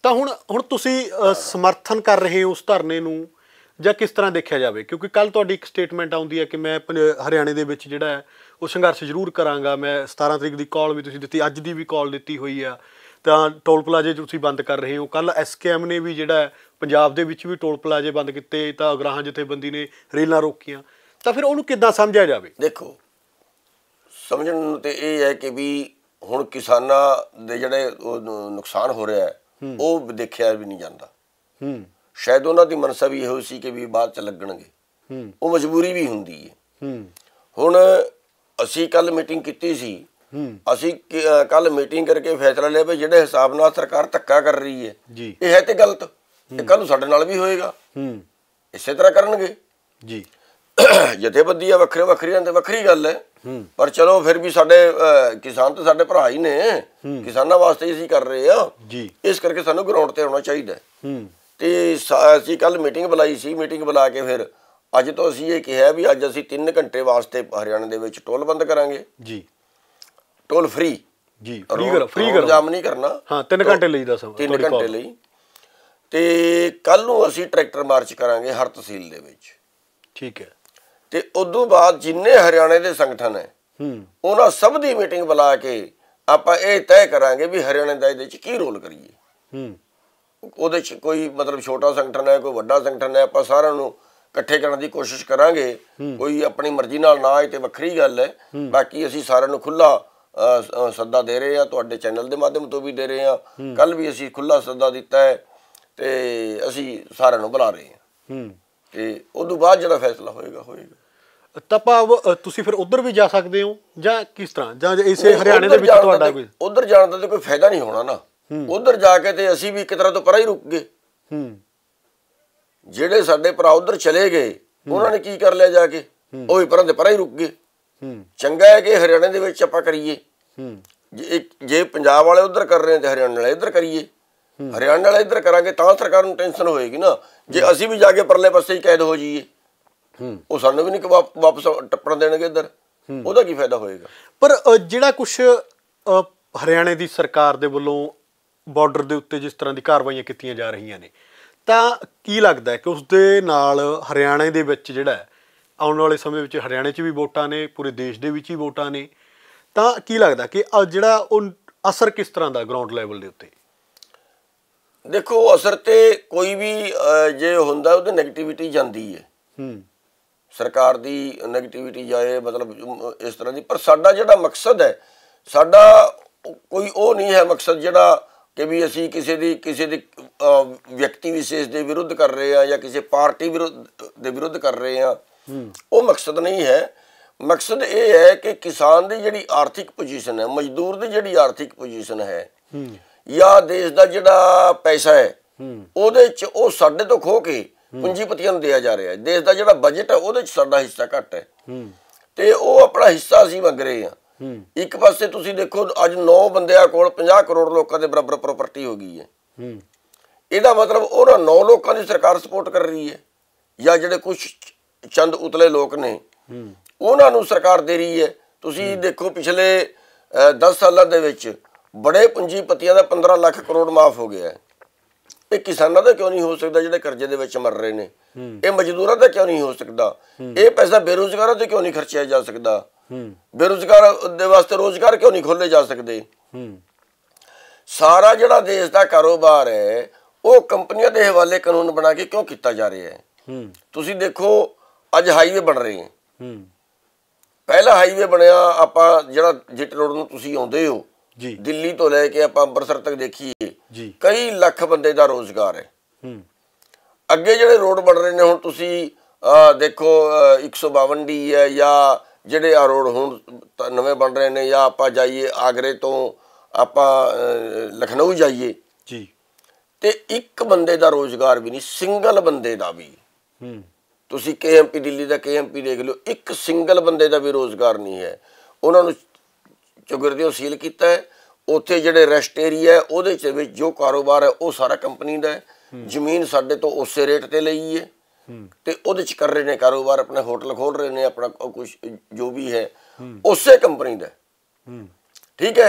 ਤਾਂ ਹੁਣ ਹੁਣ ਤੁਸੀਂ ਅ, ਸਮਰਥਨ ਕਰ ਰਹੇ ਹੋ ਉਸ ਧਰਨੇ ਨੂੰ ਜਾਂ ਕਿਸ ਤਰ੍ਹਾਂ ਦੇਖਿਆ ਜਾਵੇ? ਕਿਉਂਕਿ ਕੱਲ ਤੁਹਾਡੀ ਇੱਕ ਸਟੇਟਮੈਂਟ ਆਉਂਦੀ ਹੈ ਕਿ ਮੈਂ ਪੰਜ- ਹਰਿਆਣੇ ਦੇ ਵਿੱਚ ਜਿਹੜਾ ਹੈ ਉਹ ਸੰਘਰਸ਼ ਜ਼ਰੂਰ ਕਰਾਂਗਾ। ਮੈਂ ਸਤਾਰਾਂ ਤਰੀਕ ਦੀ ਕਾਲ ਵੀ ਤੁਸੀਂ ਦਿੱਤੀ, ਅੱਜ ਦੀ ਵੀ ਕਾਲ ਦਿੱਤੀ ਹੋਈ ਆ। ਤਾਂ ਟੋਲ ਪਲਾਜ਼ੇ ਤੁਸੀਂ ਬੰਦ ਕਰ ਰਹੇ ਹੋ। ਕੱਲ ਐਸ ਕੇ ਐਮ ਨੇ ਵੀ ਜਿਹੜਾ ਹੈ ਪੰਜਾਬ ਦੇ ਵਿੱਚ ਵੀ ਟੋਲ ਪਲਾਜ਼ੇ ਬੰਦ ਕੀਤੇ, ਤਾਂ ਅਗਰਾਹਾਂ ਜਥੇਬੰਦੀ ਨੇ ਰੇਲਾਂ ਰੋਕੀਆਂ। ਤਾਂ ਫਿਰ ਉਹਨੂੰ ਕਿੱਦਾਂ ਸਮਝਿਆ ਜਾਵੇ? ਦੇਖੋ, ਸਮਝਣ ਨੂੰ ਤੇ ਇਹ ਹੈ ਕਿ ਵੀ ਹੁਣ ਕਿਸਾਨਾਂ ਦੇ ਜਿਹੜੇ ਉਹ ਨ- ਨੁਕਸਾਨ ਹੋ ਰਿਹਾ ਹੈ ਉਹ ਦੇਖਿਆ ਵੀ ਨਹੀਂ ਜਾਂਦਾ। ਹੂੰ ਸ਼ਾਇਦ ਉਹਨਾਂ ਦੀ ਮਨਸਾ ਵੀ ਇਹੋ ਸੀ ਕਿ ਵੀ ਬਾਅਦ ਚ ਲੱਗਣਗੇ। ਹੂੰ ਉਹ ਮਜਬੂਰੀ ਵੀ ਹੁੰਦੀ ਹੈ। ਹੂੰ ਹੁਣ ਅਸੀਂ ਕੱਲ ਮੀਟਿੰਗ ਕੀਤੀ ਸੀ। ਹੂੰ ਅਸੀਂ ਕੱਲ ਮੀਟਿੰਗ ਕਰਕੇ ਫੈਸਲਾ ਲਿਆ ਵੀ ਜਿਹੜੇ ਹਿਸਾਬ ਨਾਲ ਸਰਕਾਰ ਧੱਕਾ ਕਰ ਰਹੀ ਹੈ ਜੀ ਇਹ ਹੈ ਤੇ ਗਲਤ। ਇਹ ਕੱਲ ਨੂੰ ਸਾਡੇ ਨਾਲ ਵੀ ਹੋਏਗਾ, ਹੂੰ ਇਸੇ ਤਰ੍ਹਾਂ ਕਰਨਗੇ। ਜੀ ਜਥੇਬੰਦੀਆਂ ਵੱਖਰੇ ਵੱਖਰੀਆਂ ਤੇ ਵੱਖਰੀ ਗੱਲ ਹੈ, ਹੂੰ ਪਰ ਚਲੋ ਫਿਰ ਵੀ ਸਾਡੇ ਅਹ, ਕਿਸਾਨ ਤਾਂ ਸਾਡੇ ਭਰਾ ਹੀ ਨੇ। ਕਿਸਾਨਾਂ ਵਾਸਤੇ ਹੀ ਅਸੀਂ ਕਰ ਰਹੇ ਆ। ਜੀ ਇਸ ਕਰਕੇ ਸਾਨੂੰ ਗਰਾਊਂਡ ਤੇ ਆਉਣਾ ਚਾਹੀਦਾ। ਹੂੰ ਤੇ ਸ- ਅਸੀਂ ਕੱਲ ਮੀਟਿੰਗ ਬੁਲਾਈ ਸੀ। ਮੀਟਿੰਗ ਬੁਲਾ ਕੇ ਫਿਰ ਅੱਜ ਤੋਂ ਅਸੀਂ ਇਹ ਕਿਹਾ ਵੀ ਅੱਜ ਅਸੀਂ ਤਿੰਨ ਘੰਟੇ ਵਾਸਤੇ ਹਰਿਆਣਾ ਦੇ ਵਿੱਚ ਟੋਲ ਬੰਦ ਕਰਾਂਗੇ। ਜੀ ਟੋਲ ਫ੍ਰੀ ਜੀ ਫ੍ਰੀ ਕਰ ਫ੍ਰੀ ਰੋਡ ਕਰੋ। ਜਾਮ ਨਹੀਂ ਕਰਨਾ। ਹਾਂ ਤਿੰਨ ਘੰਟੇ ਲਈ ਦਾ ਸਮਾਂ ਤਿੰਨ ਤੁਹਾਡੀ ਘੰਟੇ call। ਲਈ। ਤੇ ਕੱਲ ਨੂੰ ਅਸੀਂ ਟਰੈਕਟਰ ਮਾਰਚ ਕਰਾਂਗੇ ਹਰ ਤਹਿਸੀਲ ਦੇ ਵਿੱਚ। ਠੀਕ ਹੈ। ਤੇ ਉਦੋਂ ਬਾਅਦ ਜਿੰਨੇ ਹਰਿਆਣੇ ਦੇ ਸੰਗਠਨ ਹੈ ਹੂੰ ਉਹਨਾਂ ਸਭ ਦੀ ਮੀਟਿੰਗ ਬੁਲਾ ਕੇ ਆਪਾਂ ਇਹ ਤੈਅ ਕਰਾਂਗੇ ਵੀ ਹਰਿਆਣੇ ਦਾ ਇਹਦੇ 'ਚ ਕੀ ਰੋਲ ਕਰੀਏ। ਹੂੰ ਉਹਦੇ 'ਚ ਕੋਈ ਮਤਲਬ ਛੋਟਾ ਸੰਗਠਨ ਹੈ, ਕੋਈ ਵੱਡਾ ਸੰਗਠਨ ਹੈ, ਆਪਾਂ ਸਾਰਿਆਂ ਨੂੰ ਇਕੱਠੇ ਕਰਨ ਦੀ ਕੋਸ਼ਿਸ਼ ਕਰਾਂਗੇ। ਕੋਈ ਆਪਣੀ ਮਰਜ਼ੀ ਨਾਲ ਨਾ ਆਏ ਤੇ ਵੱਖਰੀ ਗੱਲ ਹੈ। ਬਾਕੀ ਅਸੀਂ ਸਾਰਿਆਂ ਨੂੰ ਖੁੱਲਾ ਸੱਦਾ ਦੇ ਰਹੇ ਆ, ਤੁਹਾਡੇ ਚੈਨਲ ਦੇ ਮਾਧਿਅਮ ਤੋਂ ਵੀ ਦੇ ਰਹੇ ਆ। ਕੱਲ ਵੀ ਅਸੀਂ ਖੁੱਲਾ ਸੱਦਾ ਦਿੱਤਾ ਹੈ ਤੇ ਅਸੀਂ ਸਾਰਿਆਂ ਨੂੰ ਬੁਲਾ ਰਹੇ ਹਾਂ। ਹੂੰ ਤੇ ਉਦੋਂ ਬਾਅਦ ਜਿਹੜਾ ਫੈਸਲਾ ਹੋਏਗਾ ਹੋਏਗਾ। ਤਾਂ ਭਾਵ ਅ, ਤੁਸੀਂ ਫਿਰ ਉੱਧਰ ਵੀ ਜਾ ਸਕਦੇ ਹੋ ਜਾਂ ਕਿਸ ਤਰ੍ਹਾਂ, ਜਾਂ ਇਸੇ ਹਰਿਆਣੇ ਦੇ ਵਿੱਚ ਤੁਹਾਡਾ ਕੋਈ? ਉਧਰ ਜਾਣ ਦਾ ਤੇ ਕੋਈ ਫਾਇਦਾ ਨਹੀਂ ਹੋਣਾ ਨਾ। ਉਧਰ ਜਾ ਕੇ ਤੇ ਅਸੀਂ ਵੀ ਇੱਕ ਤਰ੍ਹਾਂ ਤੋਂ ਪਰਾਂ ਹੀ ਰੁਕ ਗਏ। ਹੂੰ ਜਿਹੜੇ ਸਾਡੇ ਭਰਾ ਉਧਰ ਚਲੇ ਗਏ ਉਹਨਾਂ ਨੇ ਕੀ ਕਰ ਲਿਆ ਜਾ ਕੇ? ਉਹ ਵੀ ਪਰਾਂ ਦੇ ਪਰਾਂ ਹੀ ਰੁਕ ਗਏ। ਹੂੰ ਚੰਗਾ ਹੈ ਕਿ ਹਰਿਆਣੇ ਦੇ ਵਿੱਚ ਆਪਾਂ ਕਰੀਏ। ਹੂੰ ਜੇ ਜੇ ਪੰਜਾਬ ਵਾਲੇ ਉਧਰ ਕਰ ਰਹੇ ਤੇ ਹਰਿਆਣੇ ਵਾਲੇ ਇੱਧਰ ਕਰੀਏ। ਹਰਿਆਣਾ ਵਾਲੇ ਇੱਧਰ ਕਰਾਂਗੇ ਤਾਂ ਸਰਕਾਰ ਨੂੰ ਟੈਨਸ਼ਨ ਹੋਏਗੀ ਨਾ। ਜੇ ਅਸੀਂ ਵੀ ਜਾ ਕੇ ਪਰਲੇ ਪਾਸੇ ਹੀ ਕੈਦ ਹੋ ਜਾਈਏ ਹੂੰ ਉਹ ਸਾਨੂੰ ਵੀ ਨਹੀਂ ਵਾਪਸ ਟੱਪਣ ਦੇਣਗੇ ਇੱਧਰ। ਉਹਦਾ ਕੀ ਫਾਇਦਾ ਹੋਏਗਾ? ਪਰ ਅ, ਜਿਹੜਾ ਕੁਛ ਅ, ਹਰਿਆਣੇ ਦੀ ਸਰਕਾਰ ਦੇ ਵੱਲੋਂ ਬਾਰਡਰ ਦੇ ਉੱਤੇ ਜਿਸ ਤਰ੍ਹਾਂ ਦੀ ਕਾਰਵਾਈਆਂ ਕੀਤੀਆਂ ਜਾ ਰਹੀਆਂ ਨੇ, ਤਾਂ ਕੀ ਲੱਗਦਾ ਹੈ ਕਿ ਉਸ ਦੇ ਨਾਲ ਹਰਿਆਣੇ ਦੇ ਵਿੱਚ ਜਿਹੜਾ ਹੈ ਆਉਣ ਵਾਲੇ ਸਮੇਂ ਵਿੱਚ ਹਰਿਆਣੇ 'ਚ ਵੀ ਵੋਟਾਂ ਨੇ, ਪੂਰੇ ਦੇਸ਼ ਦੇ ਵਿੱਚ ਹੀ ਵੋਟਾਂ ਨੇ, ਤਾਂ ਕੀ ਲੱਗਦਾ ਕਿ ਅ, ਜਿਹੜਾ ਉਹ ਅਸਰ ਕਿਸ ਤਰ੍ਹਾਂ ਦਾ ਗਰਾਊਂਡ ਲੈਵਲ ਦੇ ਉੱਤੇ? ਦੇਖੋ, ਅਸਰ ਤੇ ਕੋਈ ਵੀ ਜੇ ਹੁੰਦਾ ਉਹਦੇ ਨੈਗੇਟਿਵਿਟੀ ਜਾਂਦੀ ਹੈ। ਹੂੰ ਸਰਕਾਰ ਦੀ ਨੈਗੇਟਿਵਿਟੀ ਜਾਏ ਮਤਲਬ ਇਸ ਤਰ੍ਹਾਂ ਦੀ। ਪਰ ਸਾਡਾ ਜਿਹੜਾ ਮਕਸਦ ਹੈ, ਸਾਡਾ ਕੋਈ ਉਹ ਨਹੀਂ ਹੈ ਮਕਸਦ ਜਿਹੜਾ ਕਿ ਵੀ ਅਸੀਂ ਕਿਸੇ ਦੀ ਕਿਸੇ ਦੀ ਵਿਅਕਤੀ ਵਿਸ਼ੇਸ਼ ਦੇ ਵਿਰੁੱਧ ਕਰ ਰਹੇ ਹਾਂ ਜਾਂ ਕਿਸੇ ਪਾਰਟੀ ਵਿਰੁੱਧ ਦੇ ਵਿਰੁੱਧ ਕਰ ਰਹੇ ਹਾਂ। ਉਹ ਮਕਸਦ ਨਹੀਂ ਹੈ। ਮਕਸਦ ਇਹ ਹੈ ਕਿ ਕਿਸਾਨ ਦੀ ਜਿਹੜੀ ਆਰਥਿਕ ਪੋਜੀਸ਼ਨ ਹੈ, ਮਜ਼ਦੂਰ ਦੀ ਜਿਹੜੀ ਆਰਥਿਕ ਪੋਜੀਸ਼ਨ ਹੈ ਜਾਂ ਦੇਸ਼ ਦਾ ਜਿਹੜਾ ਪੈਸਾ ਹੈ ਉਹਦੇ 'ਚ ਉਹ ਸਾਡੇ ਤੋਂ ਖੋਹ ਕੇ ਪੂੰਜੀਪਤੀਆਂ ਨੂੰ ਦਿਆ ਜਾ ਰਿਹਾ ਹੈ। ਦੇਸ਼ ਦਾ ਜਿਹੜਾ ਬਜਟ ਹੈ ਉਹਦੇ 'ਚ ਸਾਡਾ ਹਿੱਸਾ ਘੱਟ ਹੈ ਤੇ ਉਹ ਆਪਣਾ ਹਿੱਸਾ ਅਸੀਂ ਮੰਗ ਰਹੇ ਹਾਂ। ਇੱਕ ਪਾਸੇ ਤੁਸੀਂ ਦੇਖੋ ਅੱਜ ਨੌ ਬੰਦਿਆਂ ਕੋਲ ਪੰਜਾਹ ਕਰੋੜ ਲੋਕਾਂ ਦੇ ਬਰਾਬਰ ਪ੍ਰਾਪਰਟੀ ਹੋ ਗਈ ਹੈ। ਇਹਦਾ ਮਤਲਬ ਉਹਨਾਂ ਨੌ ਲੋਕਾਂ ਦੀ ਸਰਕਾਰ ਸਪੋਰਟ ਕਰ ਰਹੀ ਹੈ ਜਾਂ ਜਿਹੜੇ ਕੁਛ ਚੰਦ ਉਤਲੇ ਲੋਕ ਨੇ ਉਹਨਾਂ ਨੂੰ ਸਰਕਾਰ ਦੇ ਰਹੀ ਹੈ। ਤੁਸੀਂ ਦੇਖੋ ਪਿਛਲੇ ਦਸ ਸਾਲਾਂ ਦੇ ਵਿੱਚ ਬੜੇ ਪੂੰਜੀਪਤੀਆਂ ਦਾ ਪੰਦਰਾਂ ਲੱਖ ਕਰੋੜ ਮਾਫ ਹੋ ਗਿਆ ਹੈ। ਇਹ ਕਿਸਾਨਾਂ ਦਾ ਕਿਉਂ ਨਹੀਂ ਹੋ ਸਕਦਾ ਜਿਹੜੇ ਕਰਜ਼ੇ ਦੇ ਵਿੱਚ ਮਰ ਰਹੇ ਨੇ? ਇਹ ਮਜ਼ਦੂਰਾਂ ਦਾ ਕਿਉਂ ਨਹੀਂ ਹੋ ਸਕਦਾ? ਇਹ ਪੈਸਾ ਬੇਰੁਜ਼ਗਾਰਾਂ ਤੇ ਕਿਉਂ ਨਹੀਂ ਖਰਚਿਆ ਜਾ ਸਕਦਾ? ਬੇਰੁਜ਼ਗਾਰ ਦੇ ਵਾਸਤੇ ਰੋਜ਼ਗਾਰ ਕਿਉਂ ਨਹੀਂ ਖੋਲੇ ਜਾ ਸਕਦੇ? ਸਾਰਾ ਜਿਹੜਾ ਦੇਸ਼ ਦਾ ਕਾਰੋਬਾਰ ਹੈ ਉਹ ਕੰਪਨੀਆਂ ਦੇ ਹਵਾਲੇ ਕਾਨੂੰਨ ਬਣਾ ਕੇ ਕਿਉਂ ਕੀਤਾ ਜਾ ਰਿਹਾ ਹੈ? ਤੁਸੀਂ ਦੇਖੋ ਅੱਜ ਹਾਈਵੇ ਬਣ ਰਹੇ ਹੈ। ਪਹਿਲਾ ਹਾਈਵੇ ਬਣਿਆ ਆਪਾਂ ਜਿਹੜਾ ਜਿੱਟ ਰੋਡ ਨੂੰ ਤੁਸੀਂ ਆਉਂਦੇ ਹੋ ਜੀ, ਦਿੱਲੀ ਤੋਂ ਲੈ ਕੇ ਆਪਾਂ ਅੰਮ੍ਰਿਤਸਰ ਤੱਕ ਦੇਖੀਏ ਜੀ ਕਈ ਲੱਖ ਬੰਦੇ ਦਾ ਰੋਜ਼ਗਾਰ ਹੈ। ਅੱਗੇ ਜਿਹੜੇ ਰੋਡ ਬਣ ਰਹੇ ਨੇ ਹੁਣ ਤੁਸੀਂ ਦੇਖੋ ਇੱਕ ਸੌ ਬਾਵਨ ਡੀ ਹੈ ਜਾਂ ਜਿਹੜੇ ਆ ਰੋਡ ਹੁਣ ਨਵੇਂ ਬਣ ਰਹੇ ਨੇ, ਜਾਂ ਆਪਾਂ ਜਾਈਏ ਆਗਰੇ ਤੋਂ ਆਪਾਂ ਲਖਨਊ ਜਾਈਏ ਜੀ ਤੇ ਇੱਕ ਬੰਦੇ ਦਾ ਰੋਜ਼ਗਾਰ ਵੀ ਨਹੀਂ, ਸਿੰਗਲ ਬੰਦੇ ਦਾ ਵੀ। ਤੁਸੀਂ ਕੇ ਐਮ ਪੀ ਦਿੱਲੀ ਦਾ ਕੇ ਐਮ ਪੀ ਦੇਖ ਲਓ, ਇੱਕ ਸਿੰਗਲ ਬੰਦੇ ਦਾ ਵੀ ਰੋਜ਼ਗਾਰ ਨਹੀਂ ਹੈ। ਉਹਨਾਂ ਨੂੰ ਚੁਗਰਦਿਓ ਸੀਲ ਕੀਤਾ ਹੈ। ਉੱਥੇ ਜਿਹੜੇ ਰੈਸਟ ਏਰੀਆ ਉਹਦੇ 'ਚ ਵਿੱਚ ਜੋ ਕਾਰੋਬਾਰ ਹੈ ਉਹ ਸਾਰਾ ਕੰਪਨੀ ਦਾ ਹੈ। ਜ਼ਮੀਨ ਸਾਡੇ ਤੋਂ ਉਸੇ ਰੇਟ ਤੇ ਲਈ ਹੈ ਤੇ ਉਹਦੇ 'ਚ ਕਰ ਰਹੇ ਨੇ ਕਾਰੋਬਾਰ, ਆਪਣੇ ਹੋਟਲ ਖੋਲ ਰਹੇ ਨੇ, ਆਪਣਾ ਕੁਛ ਜੋ ਵੀ ਹੈ ਉਸੇ ਕੰਪਨੀ ਦਾ। ਠੀਕ ਹੈ।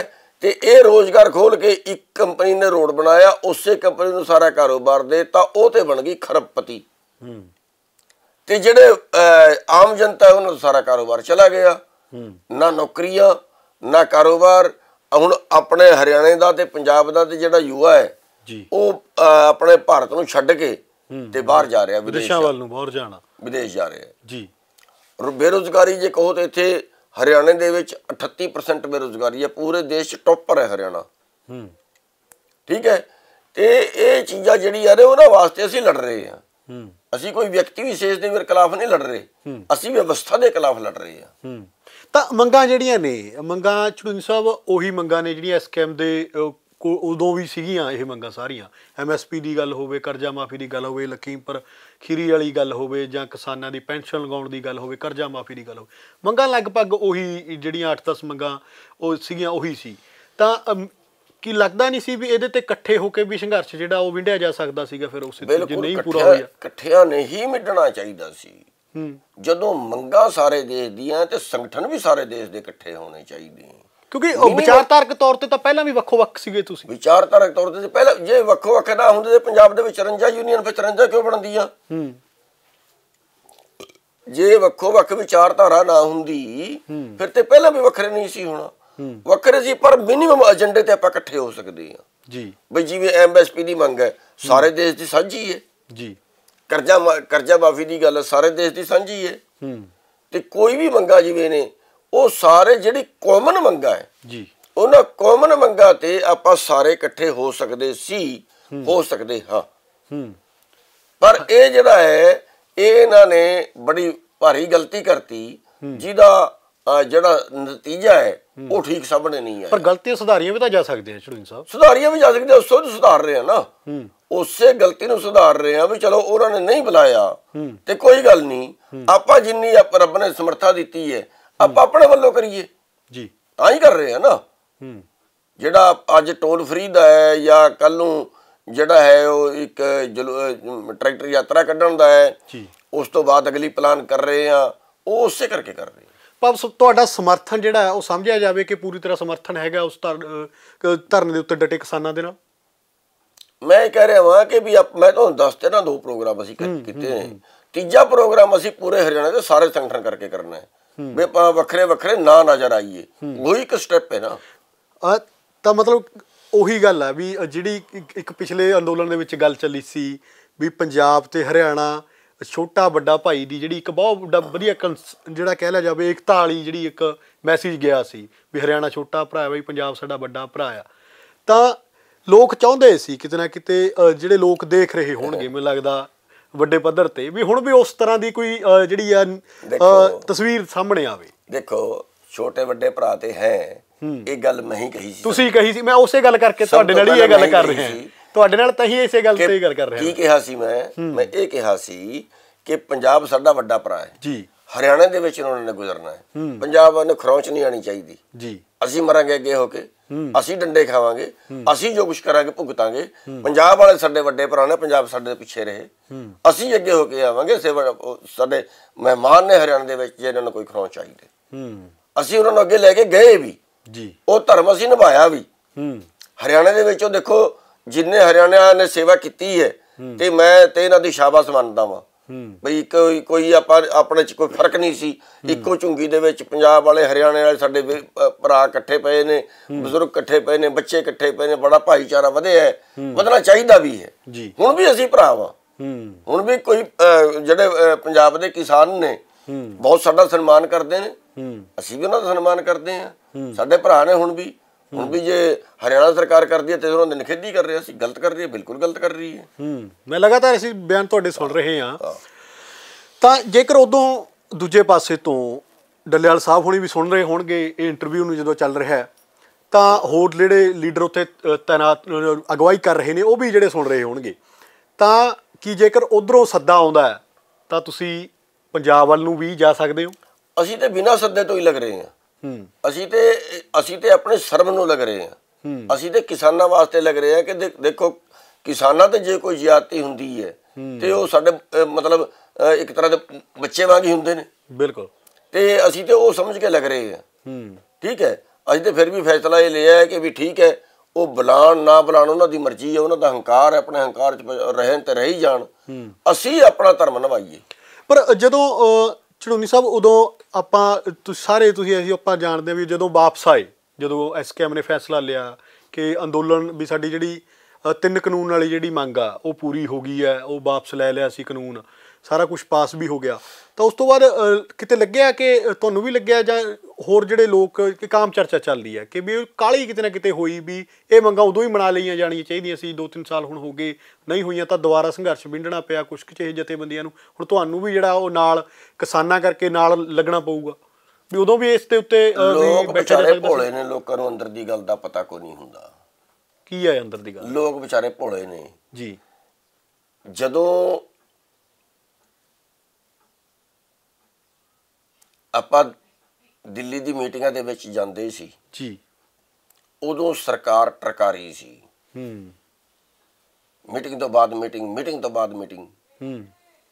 ਤੇ ਇਹ ਰੋਜ਼ਗਾਰ ਖੋਲ ਕੇ ਇੱਕ ਕੰਪਨੀ ਨੇ ਰੋਡ ਬਣਾਇਆ, ਉਸੇ ਕੰਪਨੀ ਨੂੰ ਸਾਰਾ ਕਾਰੋਬਾਰ ਦੇ ਤਾਂ ਉਹ ਤੇ ਬਣ ਗਈ ਖਰਬਪਤੀ। ਤੇ ਜਿਹੜੇ ਆਮ ਜਨਤਾ ਉਹਨਾਂ ਦਾ ਸਾਰਾ ਕਾਰੋਬਾਰ ਚਲਾ ਗਿਆ, ਨਾ ਨੌਕਰੀਆਂ ਨਾ ਕਾਰੋਬਾਰ। ਹੁਣ ਆਪਣੇ ਹਰਿਆਣੇ ਦਾ ਤੇ ਪੰਜਾਬ ਦਾ ਤੇ ਜਿਹੜਾ ਯੁਵਾ ਹੈ ਉਹ ਆਪਣੇ ਭਾਰਤ ਨੂੰ ਛੱਡ ਕੇ ਤੇ ਬਾਹਰ ਜਾ ਰਿਹਾ, ਵਿਦੇਸ਼ਾਂ ਵੱਲ ਨੂੰ ਬਾਹਰ ਜਾਣਾ, ਵਿਦੇਸ਼ ਜਾ ਰਿਹਾ ਜੀ। ਬੇਰੁਜ਼ਗਾਰੀ ਜੇ ਕਹੋ ਤਾਂ ਇੱਥੇ ਹਰਿਆਣੇ ਦੇ ਵਿੱਚ ਅਠੱਤੀ ਪਰਸੈਂਟ ਬੇਰੁਜ਼ਗਾਰੀ ਹੈ, ਪੂਰੇ ਦੇਸ਼ 'ਚ ਟੌਪਰ ਹੈ ਹਰਿਆਣਾ। ਠੀਕ ਹੈ, ਤੇ ਇਹ ਚੀਜ਼ਾਂ ਜਿਹੜੀ ਆ ਨੇ ਉਹਨਾਂ ਵਾਸਤੇ ਅਸੀਂ ਲੜ ਰਹੇ ਹਾਂ। ਅਸੀਂ ਕੋਈ ਵਿਅਕਤੀ ਵਿਸ਼ੇਸ਼ ਦੇ ਖਿਲਾਫ ਨਹੀਂ ਲੜ ਰਹੇ, ਅਸੀਂ ਵਿਵਸਥਾ ਦੇ ਖਿਲਾਫ ਲੜ ਰਹੇ ਹਾਂ। ਤਾਂ ਮੰਗਾਂ ਜਿਹੜੀਆਂ ਨੇ, ਮੰਗਾਂ ਚੜੂੰਨ ਸਾਹਿਬ ਉਹੀ ਮੰਗਾਂ ਨੇ ਜਿਹੜੀਆਂ ਸਕੈਮ ਦੇ ਉਦੋਂ ਵੀ ਸੀਗੀਆਂ। ਇਹ ਮੰਗਾਂ ਸਾਰੀਆਂ, ਐਮ ਐਸ ਪੀ ਦੀ ਗੱਲ ਹੋਵੇ, ਕਰਜ਼ਾ ਮਾਫੀ ਦੀ ਗੱਲ ਹੋਵੇ, ਲਖੀਮਪੁਰ ਖੀਰੀ ਵਾਲੀ ਗੱਲ ਹੋਵੇ, ਜਾਂ ਕਿਸਾਨਾਂ ਦੀ ਪੈਨਸ਼ਨ ਲਗਾਉਣ ਦੀ ਗੱਲ ਹੋਵੇ, ਕਰਜ਼ਾ ਮਾਫੀ ਦੀ ਗੱਲ ਹੋਵੇ, ਮੰਗਾਂ ਲਗਭਗ ਉਹੀ ਜਿਹੜੀਆਂ ਅੱਠ ਦਸ ਮੰਗਾਂ ਉਹ ਸੀਗੀਆਂ ਉਹੀ ਸੀ। ਤਾਂ ਕੀ ਲੱਗਦਾ ਨਹੀਂ ਸੀ ਵੀ ਇਹਦੇ ਤੇ ਇਕੱਠੇ ਹੋ ਕੇ ਵੀ ਸੰਘਰਸ਼ ਜਿਹੜਾ ਉਹ ਵਿੰਡਿਆ ਜਾ ਸਕਦਾ ਸੀਗਾ? ਫਿਰ ਉਸ ਜੇ ਨਹੀਂ ਪੂਰਾ ਹੋਇਆ, ਇਕੱਠਿਆਂ ਨੇ ਹੀ ਮਿਟਣਾ ਚਾਹੀਦਾ ਸੀ। ਜਦੋਂ ਮੰਗਾਂ ਸਾਰੇ ਦੇਸ਼ ਦੀਆਂ ਤੇ ਸੰਗਠਨ ਵੀ ਸਾਰੇ ਦੇਸ਼ ਦੇ ਇਕੱਠੇ ਹੋਣੇ ਚਾਹੀਦੇ, ਕਿਉਂਕਿ ਵਿਚਾਰਧਾਰਕ ਤੌਰ ਤੇ ਤਾਂ ਪਹਿਲਾਂ ਵੀ ਵੱਖੋ ਵੱਖ ਸੀਗੇ ਤੁਸੀਂ। ਵਿਚਾਰਧਾਰਕ ਤੌਰ ਤੇ ਪਹਿਲਾਂ ਜੇ ਵੱਖੋ ਵੱਖ ਨਾ ਹੁੰਦੇ ਪੰਜਾਬ ਦੇ ਵਿੱਚ ਚੁਰੰਜਾ ਯੂਨੀਅਨ ਫਿਰ ਚੁਰੰਜਾ ਕਿਉਂ ਬਣਦੀ ਆ? ਜੇ ਵੱਖੋ ਵੱਖ ਵਿਚਾਰਧਾਰਾ ਨਾ ਹੁੰਦੀ ਫਿਰ ਤੇ ਪਹਿਲਾਂ ਵੀ ਵੱਖਰੇ ਨਹੀਂ ਸੀ ਹੋਣਾ। ਵੱਖਰੇ ਸੀ ਪਰ ਮਿਨੀਮਮ ਏਜੰਡੇ ਤੇ ਆਪਾਂ ਇਕੱਠੇ ਹੋ ਸਕਦੇ ਆ ਜੀ। ਬਈ ਜਿਵੇਂ ਐਮ ਐਸ ਪੀ ਦੀ ਮੰਗ ਹੈ ਸਾਰੇ ਦੇਸ਼ ਦੀ ਸਾਂਝੀ ਹੈ ਜੀ, ਕਰਜ਼ਾ ਕਰਜ਼ਾ ਮਾਫੀ ਦੀ ਗੱਲ ਸਾਰੇ ਦੇਸ਼ ਦੀ ਸਾਂਝੀ ਹੈ, ਤੇ ਕੋਈ ਵੀ ਮੰਗਾ ਜਿਵੇਂ ਨੇ ਉਹ ਸਾਰੇ ਜਿਹੜੀ ਕਾਮਨ ਮੰਗਾ ਹੈ ਜੀ, ਉਹਨਾਂ ਕਾਮਨ ਮੰਗਾ ਤੇ ਆਪਾਂ ਸਾਰੇ ਇਕੱਠੇ ਹੋ ਸਕਦੇ ਸੀ, ਹੋ ਸਕਦੇ ਹਾਂ। ਪਰ ਇਹ ਜਿਹੜਾ ਹੈ ਇਹ ਇਹਨਾਂ ਨੇ ਬੜੀ ਭਾਰੀ ਗਲਤੀ ਕਰਤੀ, ਜਿਹਦਾ ਜਿਹੜਾ ਨਤੀਜਾ ਹੈ ਉਹ ਠੀਕ ਸਾਹਮਣੇ ਨਹੀਂ ਆਇਆ। ਪਰ ਗਲਤੀਆਂ ਸੁਧਾਰੀਆਂ ਵੀ ਤਾਂ ਜਾ ਸਕਦੀਆਂ ਚੜੂੰਨ ਸਾਹਿਬ। ਸੁਧਾਰੀਆਂ ਵੀ ਜਾ ਸਕਦੀਆਂ, ਉਸੇ ਨੂੰ ਸੁਧਾਰ ਰਹੇ ਆ ਨਾ, ਉਸੇ ਗਲਤੀ ਨੂੰ ਸੁਧਾਰ ਰਹੇ ਆ ਵੀ ਚਲੋ ਉਹਨਾਂ ਨੇ ਨਹੀਂ ਬੁਲਾਇਆ ਤੇ ਕੋਈ ਗੱਲ ਨਹੀਂ, ਆਪਾਂ ਜਿੰਨੀ ਰੱਬ ਨੇ ਸਮਰੱਥਾ ਦਿੱਤੀ ਹੈ ਆਪਾਂ ਆਪਣੇ ਵੱਲੋਂ ਕਰੀਏ ਜੀ, ਤਾਂ ਹੀ ਕਰ ਰਹੇ ਆ ਨਾ। ਜਿਹੜਾ ਅੱਜ ਟੋਲ ਫਰੀ ਦਾ ਹੈ ਜਾਂ ਕੱਲ ਨੂੰ ਜਿਹੜਾ ਹੈ ਉਹ ਇੱਕ ਟਰੈਕਟਰ ਯਾਤਰਾ ਕੱਢਣ ਦਾ ਹੈ, ਉਸ ਤੋਂ ਬਾਅਦ ਅਗਲੀ ਪਲਾਨ ਕਰ ਰਹੇ ਆ, ਉਹ ਉਸੇ ਕਰਕੇ ਕਰ ਰਹੇ। ਪਰ ਤੁਹਾਡਾ ਸਮਰਥਨ ਜਿਹੜਾ ਹੈ ਉਹ ਸਮਝਿਆ ਜਾਵੇ ਕਿ ਪੂਰੀ ਤਰ੍ਹਾਂ ਸਮਰਥਨ ਹੈਗਾ ਉਸ ਧਰਨੇ ਦੇ ਉੱਤੇ ਡਟੇ ਕਿਸਾਨਾਂ ਦੇ ਨਾਲ? ਮੈਂ ਕਹਿ ਰਿਹਾ ਵਾਂ ਕਿ ਵੀ ਮੈਂ ਤੁਹਾਨੂੰ ਦੱਸਦੇ ਨਾ ਦੋ ਪ੍ਰੋਗਰਾਮ ਅਸੀਂ ਕੀਤੇ ਨੇ, ਤੀਜਾ ਪ੍ਰੋਗਰਾਮ ਅਸੀਂ ਪੂਰੇ ਹਰਿਆਣਾ ਦੇ ਸਾਰੇ ਸੰਗਠਨ ਕਰਕੇ ਕਰਨਾ ਹੈ ਵੀ ਆਪਾਂ ਵੱਖਰੇ ਵੱਖਰੇ ਨਾ ਨਜ਼ਰ ਆਈਏ, ਉਹੀ ਇੱਕ ਸਟੈਪ ਹੈ ਨਾ। ਤਾਂ ਮਤਲਬ ਉਹੀ ਗੱਲ ਹੈ ਵੀ ਜਿਹੜੀ ਇੱਕ ਪਿਛਲੇ ਅੰਦੋਲਨ ਦੇ ਵਿੱਚ ਗੱਲ ਚੱਲੀ ਸੀ ਵੀ ਪੰਜਾਬ ਤੇ ਹਰਿਆਣਾ ਛੋਟਾ ਵੱਡਾ ਭਾਈ ਦੀ ਜਿਹੜੀ ਇੱਕ ਬਹੁਤ ਵੱਡਾ ਵਧੀਆ ਜਿਹੜਾ ਕਹਿ ਲਿਆ ਜਾਵੇ ਏਕਤਾ ਵਾਲੀ ਜਿਹੜੀ ਇੱਕ ਮੈਸੇਜ ਗਿਆ ਸੀ ਵੀ ਹਰਿਆਣਾ ਛੋਟਾ ਭਰਾ ਬਈ ਪੰਜਾਬ ਸਾਡਾ ਵੱਡਾ ਭਰਾ ਆ। ਤਾਂ ਲੋਕ ਚਾਹੁੰਦੇ ਸੀ ਕਿਤੇ ਨਾ ਕਿਤੇ ਜਿਹੜੇ ਲੋਕ ਦੇਖ ਰਹੇ ਹੋਣਗੇ ਮੈਨੂੰ ਲੱਗਦਾ ਵੱਡੇ ਪੱਧਰ ਤੇ ਵੀ ਹੁਣ ਵੀ ਉਸ ਤਰ੍ਹਾਂ ਦੀ ਕੋਈ ਜਿਹੜੀ ਆ ਤਸਵੀਰ ਸਾਹਮਣੇ ਆਵੇ। ਦੇਖੋ ਛੋਟੇ ਵੱਡੇ ਭਰਾ ਤੇ ਹੈ, ਇਹ ਗੱਲ ਮੈਂ ਹੀ ਕਹੀ ਸੀ, ਤੁਸੀਂ ਕਹੀ ਸੀ, ਮੈਂ ਉਸੇ ਗੱਲ ਕਰਕੇ ਤੁਹਾਡੇ ਨਾਲ ਹੀ ਇਹ ਗੱਲ ਕਰ ਰਿਹਾ ਤੁਹਾਡੇ ਨਾਲ ਤਾਂ ਹੀ ਇਸੇ ਗੱਲ ਤੇ ਗੱਲ ਕਰ ਰਿਹਾ। ਕੀ ਕਿਹਾ ਸੀ ਮੈਂ? ਮੈਂ ਇਹ ਕਿਹਾ ਸੀ ਕਿ ਪੰਜਾਬ ਸਾਡਾ ਵੱਡਾ ਭਰਾ ਹੈ ਜੀ, ਹਰਿਆਣਾ ਦੇ ਵਿੱਚ ਉਹਨਾਂ ਨੇ ਗੁਜ਼ਰਨਾ ਹੈ, ਪੰਜਾਬ ਨੂੰ ਖਰੋਚ ਨਹੀਂ ਆਣੀ ਚਾਹੀਦੀ ਜੀ। ਅਸੀਂ ਮਰਾਂਗੇ ਅੱਗੇ ਹੋ ਕੇ, ਅਸੀਂ ਡੰਡੇ ਖਾਵਾਂਗੇ, ਅਸੀਂ ਜੋ ਕੁਛ ਕਰਾਂਗੇ ਭੁਗਤਾਂਗੇ। ਪੰਜਾਬ ਵਾਲੇ ਸਾਡੇ ਵੱਡੇ ਭਰਾ ਨੇ, ਪੰਜਾਬ ਸਾਡੇ ਪਿੱਛੇ ਰਹੇ, ਅਸੀਂ ਅੱਗੇ ਹੋ ਕੇ ਆਵਾਂਗੇ। ਸਾਡੇ ਮਹਿਮਾਨ ਨੇ ਹਰਿਆਣਾ ਦੇ ਵਿੱਚ, ਜੇ ਇਹਨਾਂ ਨੂੰ ਕੋਈ ਖਰੋਚ ਚਾਹੀਦੇ ਅਸੀਂ ਉਹਨਾਂ ਨੂੰ ਅੱਗੇ ਲੈ ਕੇ ਗਏ ਵੀ ਜੀ, ਉਹ ਧਰਮ ਅਸੀਂ ਨਿਭਾਇਆ ਵੀ। ਹਰਿਆਣਾ ਦੇ ਵਿੱਚ ਉਹ ਦੇਖੋ ਜਿੰਨੇ ਹਰਿਆਣਾ ਨੇ ਸੇਵਾ ਕੀਤੀ ਹੈ ਤੇ ਮੈਂ ਤੇ ਇਹਨਾਂ ਦੀ ਸ਼ਾਬਾਸ਼ ਮੰਨਦਾ ਵਾਂ ਬਈ ਕੋਈ ਕੋਈ ਆਪਾਂ ਆਪਣੇ ਚ ਕੋਈ ਫਰਕ ਨਹੀਂ ਸੀ। ਇੱਕੋ ਝੁੰਗੀ ਦੇ ਵਿੱਚ ਪੰਜਾਬ ਵਾਲੇ ਹਰਿਆਣੇ ਵਾਲੇ ਸਾਡੇ ਭਰਾ ਇਕੱਠੇ ਪਏ ਨੇ, ਬਜ਼ੁਰਗ ਇਕੱਠੇ ਪਏ ਨੇ, ਬੱਚੇ ਇਕੱਠੇ ਪਏ ਨੇ, ਬੜਾ ਭਾਈਚਾਰਾ ਵਧਿਆ ਹੈ, ਵਧਣਾ ਚਾਹੀਦਾ ਵੀ ਹੈ। ਹੁਣ ਵੀ ਅਸੀਂ ਭਰਾ ਵਾਂ, ਹੁਣ ਵੀ ਕੋਈ ਜਿਹੜੇ ਪੰਜਾਬ ਦੇ ਕਿਸਾਨ ਨੇ ਬਹੁਤ ਸਾਡਾ ਸਨਮਾਨ ਕਰਦੇ ਨੇ, ਅਸੀਂ ਵੀ ਉਹਨਾਂ ਦਾ ਸਨਮਾਨ ਕਰਦੇ ਹਾਂ, ਸਾਡੇ ਭਰਾ ਨੇ। ਹੁਣ ਵੀ ਹੁਣ ਵੀ ਜੇ ਹਰਿਆਣਾ ਸਰਕਾਰ ਕਰਦੀ ਹੈ ਤੇ ਉਹਨਾਂ ਦੀ ਨਿਖੇਧੀ ਕਰ ਰਹੇ, ਅਸੀਂ ਗਲਤ ਕਰ ਰਹੀ ਹੈ, ਬਿਲਕੁਲ ਗਲਤ ਕਰ ਰਹੀ ਹੈ। ਮੈਂ ਲਗਾਤਾਰ ਅਸੀਂ ਬਿਆਨ ਤੁਹਾਡੇ ਸੁਣ ਰਹੇ ਹਾਂ। ਤਾਂ ਜੇਕਰ ਉਦੋਂ ਦੂਜੇ ਪਾਸੇ ਤੋਂ ਡੱਲੇਵਾਲ ਸਾਹਿਬ ਹੁਣੀ ਵੀ ਸੁਣ ਰਹੇ ਹੋਣਗੇ ਇਹ ਇੰਟਰਵਿਊ ਨੂੰ ਜਦੋਂ ਚੱਲ ਰਿਹਾ, ਤਾਂ ਹੋਰ ਜਿਹੜੇ ਲੀਡਰ ਉੱਥੇ ਤੈਨਾਤ ਅਗਵਾਈ ਕਰ ਰਹੇ ਨੇ ਉਹ ਵੀ ਜਿਹੜੇ ਸੁਣ ਰਹੇ ਹੋਣਗੇ। ਤਾਂ ਕੀ ਜੇਕਰ ਉੱਧਰੋਂ ਸੱਦਾ ਆਉਂਦਾ ਹੈ ਤਾਂ ਤੁਸੀਂ ਪੰਜਾਬ ਵੱਲ ਨੂੰ ਵੀ ਜਾ ਸਕਦੇ ਹੋ? ਅਸੀਂ ਤੇ ਬਿਨਾਂ ਸੱਦੇ ਤੋਂ ਹੀ ਲੱਗ ਰਹੇ ਹਾਂ। ਅਸੀਂ ਤੇ ਅਸੀਂ ਤੇ ਆਪਣੇ ਸਰਬ ਨੂੰ ਲੱਗ ਰਹੇ ਹਾਂ, ਅਸੀਂ ਤੇ ਕਿਸਾਨਾਂ ਵਾਸਤੇ ਲੱਗ ਰਹੇ ਹਾਂ ਕਿ ਦੇਖੋ ਕਿਸਾਨਾਂ ਤੇ ਜੇ ਕੋਈ ਜ਼ਿਆਦਤੀ ਹੁੰਦੀ ਹੈ ਤੇ ਉਹ ਸਾਡੇ ਮਤਲਬ ਇੱਕ ਤਰ੍ਹਾਂ ਦੇ ਬੱਚੇ ਵਾਂਗ ਹੀ ਹੁੰਦੇ ਨੇ। ਬਿਲਕੁਲ। ਤੇ ਅਸੀਂ ਤੇ ਉਹ ਸਮਝ ਕੇ ਲੱਗ ਰਹੇ ਹਾਂ। ਠੀਕ ਹੈ, ਅਸੀਂ ਤੇ ਫਿਰ ਵੀ ਫੈਸਲਾ ਇਹ ਲਿਆ ਹੈ ਕਿ ਵੀ ਠੀਕ ਹੈ, ਉਹ ਬੁਲਾਉਣ ਨਾ ਬੁਲਾਉਣ ਉਹਨਾਂ ਦੀ ਮਰਜ਼ੀ ਹੈ, ਉਹਨਾਂ ਦਾ ਹੰਕਾਰ ਹੈ, ਆਪਣੇ ਹੰਕਾਰ 'ਚ ਰਹਿਣ ਤੇ ਰਹੀ ਜਾਣ, ਅਸੀਂ ਆਪਣਾ ਧਰਮ ਨਿਭਾਈਏ। ਪਰ ਜਦੋਂ ਚੜੂਨੀ ਸਾਹਿਬ ਉਦੋਂ ਆਪਾਂ ਸਾਰੇ ਤੁਸੀਂ ਅਸੀਂ ਆਪਾਂ ਜਾਣਦੇ ਹਾਂ ਵੀ ਜਦੋਂ ਵਾਪਸ ਆਏ, ਜਦੋਂ ਐਸ ਕੇ ਐਮ ਨੇ ਫੈਸਲਾ ਲਿਆ ਕਿ ਅੰਦੋਲਨ ਵੀ ਸਾਡੀ ਜਿਹੜੀ ਤਿੰਨ ਕਾਨੂੰਨ ਵਾਲੀ ਜਿਹੜੀ ਮੰਗ ਆ ਉਹ ਪੂਰੀ ਹੋ ਗਈ ਹੈ, ਉਹ ਵਾਪਸ ਲੈ ਲਿਆ ਸੀ ਕਾਨੂੰਨ, ਸਾਰਾ ਕੁਝ ਪਾਸ ਵੀ ਹੋ ਗਿਆ, ਤਾਂ ਉਸ ਤੋਂ ਬਾਅਦ ਕਿਤੇ ਲੱਗਿਆ ਕਿ ਤੁਹਾਨੂੰ ਵੀ ਲੱਗਿਆ ਜਾਂ ਹੋਰ ਜਿਹੜੇ ਲੋਕ ਕਿ ਕਾਮ ਚਰਚਾ ਚੱਲਦੀ ਹੈ ਕਿ ਵੀ ਕਾਹਲੀ ਕਿਤੇ ਨਾ ਕਿਤੇ ਹੋਈ ਵੀ ਇਹ ਮੰਗਾਂ ਉਦੋਂ ਹੀ ਬਣਾ ਲਈਆਂ ਜਾਣੀਆਂ ਚਾਹੀਦੀਆਂ ਸੀ, ਦੋ ਤਿੰਨ ਸਾਲ ਹੁਣ ਹੋ ਗਏ ਨਹੀਂ ਹੋਈਆਂ ਤਾਂ ਦੁਬਾਰਾ ਸੰਘਰਸ਼ ਵਿੰਡਣਾ ਪਿਆ ਕੁਛ ਕੁ ਜਿਹੇ ਜਥੇਬੰਦੀਆਂ ਨੂੰ, ਹੁਣ ਤੁਹਾਨੂੰ ਵੀ ਜਿਹੜਾ ਉਹ ਨਾਲ ਕਿਸਾਨਾਂ ਕਰਕੇ ਨਾਲ ਲੱਗਣਾ ਪਊਗਾ ਵੀ ਉਦੋਂ ਵੀ ਇਸ ਦੇ ਉੱਤੇ ਲੋਕ ਵਿਚਾਰੇ ਭੋਲੇ ਨੇ, ਲੋਕਾਂ ਨੂੰ ਅੰਦਰ ਦੀ ਗੱਲ ਦਾ ਪਤਾ ਕੋਈ ਨਹੀਂ ਹੁੰਦਾ। ਕੀ ਹੈ ਅੰਦਰ ਦੀ ਗੱਲ? ਲੋਕ ਵਿਚਾਰੇ ਭੋਲੇ ਨੇ ਜੀ। ਜਦੋਂ ਆਪਾਂ ਦਿੱਲੀ ਦੀ ਮੀਟਿੰਗਾਂ ਦੇ ਵਿੱਚ ਜਾਂਦੇ ਸੀ ਜੀ, ਉਦੋਂ ਸਰਕਾਰ ਟਰਕਾਰੀ ਸੀ। ਹੂੰ। ਮੀਟਿੰਗ ਤੋਂ ਬਾਅਦ ਮੀਟਿੰਗ, ਮੀਟਿੰਗ ਤੋਂ ਬਾਅਦ ਮੀਟਿੰਗ। ਹੂੰ।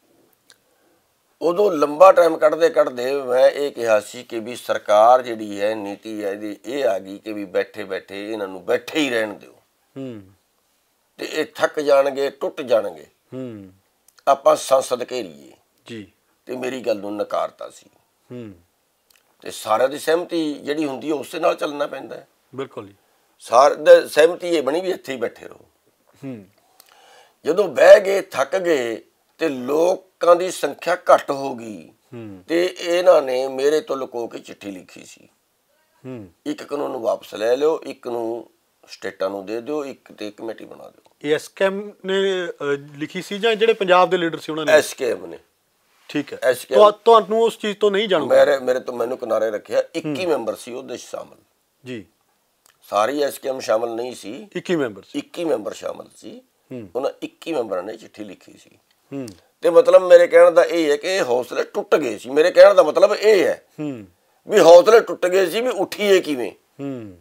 ਉਦੋਂ ਲੰਬਾ ਟਾਈਮ ਕੱਢਦੇ ਕੱਢਦੇ ਮੈਂ ਇਹ ਕਿਹਾ ਸੀ ਕਿ ਵੀ ਸਰਕਾਰ ਜਿਹੜੀ ਹੈ ਨੀਤੀ ਹੈ ਇਹਦੀ ਇਹ ਆ ਗਈ ਕਿ ਵੀ ਬੈਠੇ ਬੈਠੇ ਇਹਨਾਂ ਨੂੰ ਬੈਠੇ ਹੀ ਰਹਿਣ ਦਿਓ। ਹੂੰ। ਤੇ ਇਹ ਥੱਕ ਜਾਣਗੇ, ਟੁੱਟ ਜਾਣਗੇ, ਹੂੰ, ਆਪਾਂ ਸੰਸਦ ਘੇਰੀਏ ਜੀ। ਤੇ ਮੇਰੀ ਗੱਲ ਨੂੰ ਨਕਾਰਤਾ ਸੀ। ਹੂੰ। ਤੇ ਸਾਰਿਆਂ ਦੀ ਸਹਿਮਤੀ ਜਿਹੜੀ ਹੁੰਦੀ ਹੈ ਉਸੇ ਨਾਲ ਚੱਲਣਾ ਪੈਂਦਾ ਹੈ। ਬਿਲਕੁਲ ਜੀ। ਸਾਰ ਦੀ ਸਹਿਮਤੀ ਇਹ ਬਣੀ ਵੀ ਇੱਥੇ ਹੀ ਬੈਠੇ ਰਹੋ। ਹੂੰ। ਜਦੋਂ ਬਹਿ ਗਏ, ਥੱਕ ਗਏ ਤੇ ਲੋਕਾਂ ਦੀ ਸੰਖਿਆ ਘੱਟ ਹੋ ਗਈ ਤੇ ਇਹਨਾਂ ਨੇ ਮੇਰੇ ਤੋਂ ਲੁਕੋ ਕੇ ਚਿੱਠੀ ਲਿਖੀ ਸੀ। ਹੂੰ। ਇੱਕ ਕਾਨੂੰਨ ਨੂੰ ਵਾਪਸ ਲੈ ਲਿਓ, ਇੱਕ ਨੂੰ ਸਟੇਟਾਂ ਨੂੰ ਦੇ ਦਿਓ, ਇੱਕ ਤੇ ਕਮੇਟੀ ਬਣਾ ਦਿਓ। ਇਹ ਐਸ ਕੇ ਐਮ ਨੇ ਲਿਖੀ ਸੀ ਜਾਂ ਜਿਹੜੇ ਪੰਜਾਬ ਦੇ ਲੀਡਰ ਸੀ ਉਹਨਾਂ ਨੇ? ਐਸ ਕੇ ਐਮ ਨੇ। ਠੀਕ ਹੈ। ਤੁਹਾਨੂੰ ਉਸ ਚੀਜ਼ ਤੋਂ ਨਹੀਂ ਜਾਣੂਗਾ? ਮੇਰੇ ਮੇਰੇ ਤੋਂ ਮੈਨੂੰ ਕਿਨਾਰੇ ਰੱਖਿਆ। ਇੱਕੀ ਮੈਂਬਰ ਸੀ ਉਹਦੇ ਸ਼ਾਮਲ ਜੀ। ਸਾਰੀ ਐਸ ਕੇ ਐਮ ਸ਼ਾਮਲ ਨਹੀਂ ਸੀ। ਇੱਕੀ ਮੈਂਬਰ ਸੀ। ਇੱਕੀ ਮੈਂਬਰ ਸ਼ਾਮਲ ਸੀ। ਉਹਨਾਂ ਇੱਕੀ ਮੈਂਬਰਾਂ ਨੇ ਚਿੱਠੀ ਲਿਖੀ ਸੀ। ਹੂੰ। ਤੇ ਮਤਲਬ ਮੇਰੇ ਕਹਿਣ ਦਾ ਇਹ ਹੈ ਕਿ ਇਹ ਹੌਸਲੇ ਟੁੱਟ ਗਏ ਸੀ। ਮੇਰੇ ਕਹਿਣ ਦਾ ਮਤਲਬ ਇਹ ਹੈ ਵੀ ਹੌਸਲੇ ਟੁੱਟ ਗਏ ਸੀ ਵੀ ਉੱਠੀਏ ਕਿਵੇਂ। ਹੂੰ।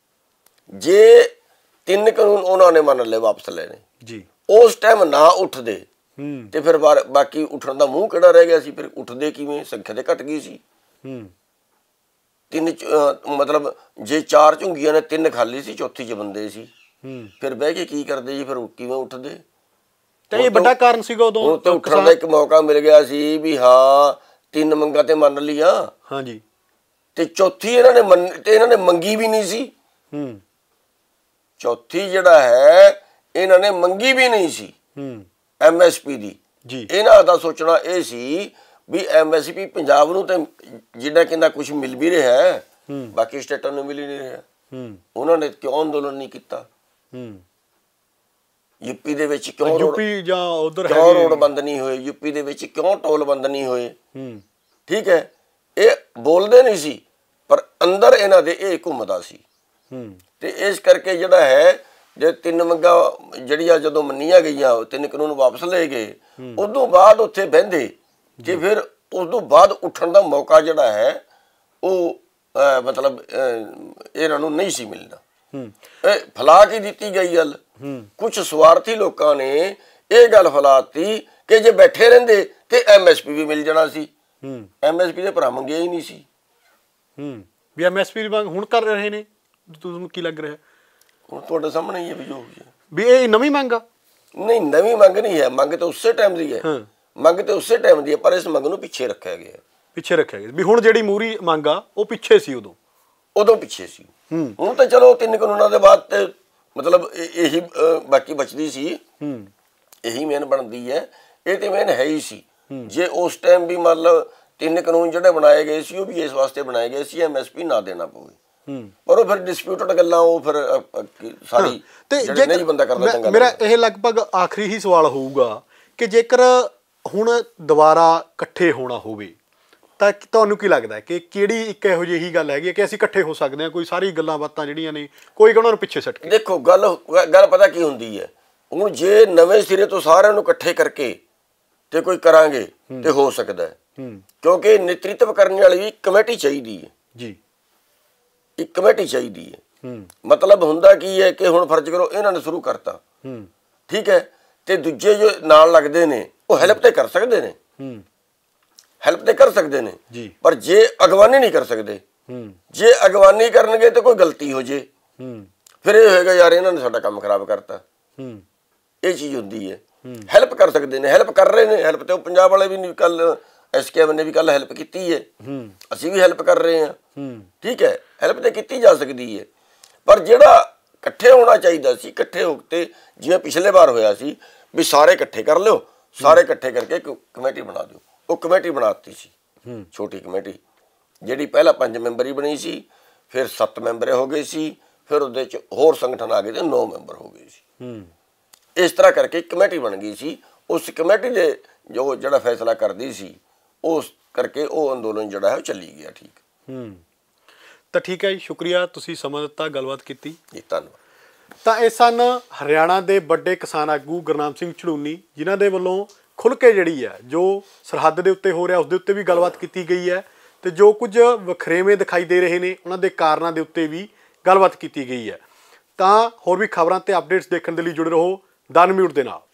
ਜੇ ਤਿੰਨ ਕਾਨੂੰਨ ਉਹਨਾਂ ਨੇ ਮੰਨ ਲਏ, ਵਾਪਸ ਲੈਣੇ ਜੀ, ਉਸ ਟਾਈਮ ਨਾ ਉੱਠਦੇ ਤੇ ਫਿਰ ਬਾਕੀ ਉੱਠਣ ਦਾ ਮੂੰਹ ਕਿਹੜਾ ਰਹਿ ਗਿਆ ਸੀ? ਫਿਰ ਉੱਠਦੇ ਕਿਵੇਂ? ਸੰਖਿਆ ਤੇ ਘਟ ਗਈ ਸੀ। ਹੂੰ। ਤਿੰਨ ਮਤਲਬ ਜੇ ਚਾਰ ਝੁੰਗੀਆਂ ਨੇ, ਤਿੰਨ ਖਾਲੀ ਸੀ, ਚੌਥੀ ਚ ਬੰਦੇ ਸੀ। ਹੂੰ। ਫਿਰ ਬਹਿ ਕੇ ਕੀ ਕਰਦੇ ਜੀ? ਫਿਰ ਕਿਵੇਂ ਉੱਠਦੇ? ਤੇ ਇਹ ਵੱਡਾ ਕਾਰਨ ਸੀਗਾ ਉਦੋਂ। ਹੁਣ ਤੇ ਉੱਠਣ ਦਾ ਇੱਕ ਮੌਕਾ ਮਿਲ ਗਿਆ ਸੀ ਵੀ ਹਾਂ ਤਿੰਨ ਮੰਗਾਂ ਤੇ ਮੰਨ ਲਈਆਂ। ਹਾਂਜੀ। ਤੇ ਚੌਥੀ ਇਹਨਾਂ ਨੇ ਮੰਨ ਤੇ ਇਹਨਾਂ ਨੇ ਮੰਗੀ ਵੀ ਨਹੀਂ ਸੀ। ਹੂੰ। ਚੌਥੀ ਜਿਹੜਾ ਹੈ ਇਹਨਾਂ ਨੇ ਮੰਗੀ ਵੀ ਨਹੀਂ ਸੀ। ਹੂੰ। ਐਮ ਐਸ ਪੀ ਦੀ। ਜੀ। ਇਹਨਾਂ ਦਾ ਸੋਚਣਾ ਇਹ ਸੀ ਵੀ ਐਮ ਐਸ ਪੀ ਪੰਜਾਬ ਨੂੰ ਤੇ ਜਿੰਨਾ ਕਿੰਨਾ ਕੁਝ ਮਿਲ ਵੀ ਰਿਹਾ ਹੈ, ਬਾਕੀ ਸਟੇਟਾਂ ਨੂੰ ਮਿਲ ਹੀ ਨਹੀਂ ਰਿਹਾ। ਹੂੰ। ਉਹਨਾਂ ਨੇ ਕਿਉਂ ਅੰਦੋਲਨ ਨਹੀਂ ਕੀਤਾ? ਹੂੰ। ਯੂਪੀ ਦੇ ਵਿੱਚ ਕਿਉਂ ਯੂਪੀ ਜਾਂ ਉਧਰ ਕਿਉਂ ਰੋਡ ਬੰਦ ਨਹੀਂ ਹੋਏ? ਯੂਪੀ ਦੇ ਵਿੱਚ ਕਿਉਂ ਟੋਲ ਬੰਦ ਨਹੀਂ ਹੋਏ? ਹੂੰ। ਠੀਕ ਹੈ। ਇਹ ਬੋਲਦੇ ਨਹੀਂ ਸੀ ਪਰ ਅੰਦਰ ਇਹਨਾਂ ਦੇ ਇਹ ਘੁੰਮਦਾ ਸੀ। ਹੂੰ। ਤੇ ਇਸ ਕਰਕੇ ਜਿਹੜਾ ਹੈ ਜੇ ਤਿੰਨ ਮੰਗਾਂ ਜਿਹੜੀਆਂ ਜਦੋਂ ਮੰਨੀਆਂ ਗਈਆਂ, ਤਿੰਨ ਕਾਨੂੰਨ ਵਾਪਸ ਲਏ ਗਏ, ਉਦੋਂ ਬਾਅਦ ਉੱਥੇ ਬਹਿੰਦੇ ਕਿ ਫਿਰ ਉਸ ਤੋਂ ਬਾਅਦ ਉੱਠਣ ਦਾ ਮੌਕਾ ਜਿਹੜਾ ਹੈ ਉਹ ਮਤਲਬ ਇਹਨਾਂ ਨੂੰ ਨਹੀਂ ਸੀ ਮਿਲਦਾ। ਇਹ ਫੈਲਾ ਕੇ ਦਿੱਤੀ ਗਈ ਗੱਲ। ਕੁਝ ਸਵਾਰਥੀ ਲੋਕਾਂ ਨੇ ਇਹ ਗੱਲ ਫੈਲਾਤੀ ਕਿ ਜੇ ਬੈਠੇ ਰਹਿੰਦੇ ਤੇ ਐਮ ਐਸ ਪੀ ਵੀ ਮਿਲ ਜਾਣਾ ਸੀ। ਐਮ ਐਸ ਪੀ ਦੇ ਭਰਾ ਮੰਗਿਆ ਹੀ ਨਹੀਂ ਸੀ। ਵੀ ਐਮ ਐਸ ਪੀ ਦੀ ਮੰਗ ਹੁਣ ਕਰ ਰਹੇ ਨੇ? ਤੁਹਾਨੂੰ ਕੀ ਲੱਗ ਰਿਹਾ? ਹੁਣ ਤੁਹਾਡੇ ਸਾਹਮਣੇ ਹੀ ਹੈ ਵੀ ਜੋ ਵੀ ਇਹ ਨਵੀਂ ਮੰਗ ਆ? ਨਹੀਂ, ਨਵੀਂ ਮੰਗ ਨਹੀਂ ਹੈ। ਮੰਗ ਤਾਂ ਉਸੇ ਟਾਈਮ ਦੀ ਹੈ। ਮੰਗ ਤੇ ਉਸੇ ਟਾਈਮ ਦੀ ਹੈ ਪਰ ਇਸ ਮੰਗ ਨੂੰ ਪਿੱਛੇ ਰੱਖਿਆ ਗਿਆ। ਪਿੱਛੇ ਰੱਖਿਆ ਗਿਆ ਵੀ ਹੁਣ ਜਿਹੜੀ ਮੂਹਰੀ ਮੰਗ ਆ ਉਹ ਪਿੱਛੇ ਸੀ ਉਦੋਂ? ਉਦੋਂ ਪਿੱਛੇ ਸੀ। ਹੁਣ ਤਾਂ ਚਲੋ ਤਿੰਨ ਕਾਨੂੰਨਾਂ ਦੇ ਬਾਅਦ ਤੇ ਮਤਲਬ ਇਹੀ ਬਾਕੀ ਬਚਦੀ ਸੀ। ਇਹੀ ਮੇਨ ਬਣਦੀ ਹੈ। ਇਹ ਤੇ ਮੇਨ ਹੈ ਹੀ ਸੀ। ਜੇ ਉਸ ਟਾਈਮ ਵੀ ਮਤਲਬ ਤਿੰਨ ਕਾਨੂੰਨ ਜਿਹੜੇ ਬਣਾਏ ਗਏ ਸੀ ਉਹ ਵੀ ਇਸ ਵਾਸਤੇ ਬਣਾਏ ਗਏ ਸੀ ਐਮ ਐਸ ਪੀ ਨਾ ਦੇਣਾ ਪਵੇ। ਪਰ ਉਹ ਫਿਰ ਡਿਸਪਿਊਟਡ ਗੱਲਾਂ, ਉਹ ਫਿਰ ਸਾਰੀ ਨਹੀਂ ਬੰਦਾ ਕਰਦਾ ਚੰਗਾ। ਮੇਰਾ ਇਹ ਲਗਭਗ ਆਖਰੀ ਹੀ ਸਵਾਲ ਹੋਊਗਾ ਕਿ ਜੇਕਰ ਹੁਣ ਦੁਬਾਰਾ ਇਕੱਠੇ ਹੋਣਾ ਹੋਵੇ ਤਾਂ ਤੁਹਾਨੂੰ ਕੀ ਲੱਗਦਾ ਕਿ ਕਿਹੜੀ ਇੱਕ ਇਹੋ ਜਿਹੀ ਗੱਲ ਹੈਗੀ ਕਿ ਅਸੀਂ ਇਕੱਠੇ ਹੋ ਸਕਦੇ ਹਾਂ? ਕੋਈ ਸਾਰੀ ਗੱਲਾਂ ਬਾਤਾਂ ਜਿਹੜੀਆਂ ਨੇ ਕੋਈ ਉਹਨਾਂ ਨੂੰ ਪਿੱਛੇ ਸੱਟ ਕੇ? ਦੇਖੋ ਗੱਲ ਗੱਲ ਪਤਾ ਕੀ ਹੁੰਦੀ ਹੈ, ਹੁਣ ਜੇ ਨਵੇਂ ਸਿਰੇ ਤੋਂ ਸਾਰਿਆਂ ਨੂੰ ਇਕੱਠੇ ਕਰਕੇ ਤੇ ਕੋਈ ਕਰਾਂਗੇ ਤੇ ਹੋ ਸਕਦਾ ਹੈ। ਕਿਉਂਕਿ ਨੇਤਰਤਵ ਕਰਨ ਵਾਲੀ ਵੀ ਕਮੇਟੀ ਚਾਹੀਦੀ ਹੈ ਜੀ। ਇੱਕ ਕਮੇਟੀ ਚਾਹੀਦੀ ਹੈ। ਮਤਲਬ ਹੁੰਦਾ ਕੀ ਹੈ ਕਿ ਹੁਣ ਫਰਜ਼ ਕਰੋ ਇਹਨਾਂ ਨੇ ਸ਼ੁਰੂ ਕਰਤਾ, ਠੀਕ ਹੈ, ਤੇ ਦੂਜੇ ਜੋ ਨਾਲ ਲੱਗਦੇ ਨੇ ਉਹ ਹੈਲਪ ਤੇ ਕਰ ਸਕਦੇ ਨੇ, ਹੈਲਪ ਤੇ ਕਰ ਸਕਦੇ ਨੇ, ਪਰ ਜੇ ਅਗਵਾਨੀ ਨਹੀਂ ਕਰ ਸਕਦੇ ਜੇ ਅਗਵਾਨੀ ਕਰਨਗੇ ਤਾਂ ਕੋਈ ਗਲਤੀ ਹੋ ਜੇ ਫਿਰ ਇਹ ਹੋਏਗਾ ਯਾਰ ਇਹਨਾਂ ਨੇ ਸਾਡਾ ਕੰਮ ਖਰਾਬ ਕਰਤਾ। ਇਹ ਚੀਜ਼ ਹੁੰਦੀ ਹੈ। ਹੈਲਪ ਕਰ ਸਕਦੇ ਨੇ, ਹੈਲਪ ਕਰ ਰਹੇ ਨੇ। ਹੈਲਪ ਤੇ ਉਹ ਪੰਜਾਬ ਵਾਲੇ ਵੀ ਕੱਲ ਐਸਕੇਐਮ ਨੇ ਵੀ ਕੱਲ ਹੈਲਪ ਕੀਤੀ ਹੈ, ਅਸੀਂ ਵੀ ਹੈਲਪ ਕਰ ਰਹੇ ਹਾਂ। ਠੀਕ ਹੈ, ਹੈਲਪ ਤੇ ਕੀਤੀ ਜਾ ਸਕਦੀ ਹੈ, ਪਰ ਜਿਹੜਾ ਇਕੱਠੇ ਹੋਣਾ ਚਾਹੀਦਾ ਸੀ, ਇਕੱਠੇ ਹੋ ਕੇ ਜਿਵੇਂ ਪਿਛਲੇ ਵਾਰ ਹੋਇਆ ਸੀ ਵੀ ਸਾਰੇ ਇਕੱਠੇ ਕਰ ਲਿਓ, ਸਾਰੇ ਇਕੱਠੇ ਕਰਕੇ ਇੱਕ ਕਮੇਟੀ ਬਣਾ ਦਿਓ। ਉਹ ਕਮੇਟੀ ਬਣਾਤੀ ਸੀ, ਛੋਟੀ ਕਮੇਟੀ, ਜਿਹੜੀ ਪਹਿਲਾਂ ਪੰਜ ਮੈਂਬਰੀ ਬਣੀ ਸੀ, ਫਿਰ ਸੱਤ ਮੈਂਬਰ ਹੋ ਗਏ ਸੀ, ਫਿਰ ਉਹਦੇ 'ਚ ਹੋਰ ਸੰਗਠਨ ਆ ਗਏ ਤੇ ਨੌ ਮੈਂਬਰ ਹੋ ਗਏ ਸੀ। ਇਸ ਤਰ੍ਹਾਂ ਕਰਕੇ ਇੱਕ ਕਮੇਟੀ ਬਣ ਗਈ ਸੀ। ਉਸ ਕਮੇਟੀ ਦੇ ਜੋ ਜਿਹੜਾ ਫੈਸਲਾ ਕਰਦੀ ਸੀ, ਉਸ ਕਰਕੇ ਉਹ ਅੰਦੋਲਨ ਜਿਹੜਾ ਹੈ ਉਹ ਚੱਲੀ ਗਿਆ। ਠੀਕ ਤਾਂ ਠੀਕ ਹੈ ਜੀ, ਸ਼ੁਕਰੀਆ, ਤੁਸੀਂ ਸਮਾਂ ਦਿੱਤਾ, ਗੱਲਬਾਤ ਕੀਤੀ ਜੀ, ਧੰਨਵਾਦ। ਤਾਂ ਇਹ ਸਨ ਹਰਿਆਣਾ ਦੇ ਵੱਡੇ ਕਿਸਾਨ ਆਗੂ ਗੁਰਨਾਮ ਸਿੰਘ ਝੜੂਨੀ, ਜਿਨ੍ਹਾਂ ਦੇ ਵੱਲੋਂ ਖੁੱਲ੍ਹ ਕੇ ਜਿਹੜੀ ਹੈ ਜੋ ਸਰਹੱਦ ਦੇ ਉੱਤੇ ਹੋ ਰਿਹਾ ਉਸ ਦੇ ਉੱਤੇ ਵੀ ਗੱਲਬਾਤ ਕੀਤੀ ਗਈ ਹੈ, ਤੇ ਜੋ ਕੁਝ ਵਖਰੇਵੇਂ ਦਿਖਾਈ ਦੇ ਰਹੇ ਨੇ ਉਹਨਾਂ ਦੇ ਕਾਰਨਾਂ ਦੇ ਉੱਤੇ ਵੀ ਗੱਲਬਾਤ ਕੀਤੀ ਗਈ ਹੈ। ਤਾਂ ਹੋਰ ਵੀ ਖਬਰਾਂ ਤੇ ਅਪਡੇਟਸ ਦੇਖਣ ਦੇ ਲਈ ਜੁੜੇ ਰਹੋ ਦ ਅਨਮਿਊਟ ਦੇ ਨਾਲ।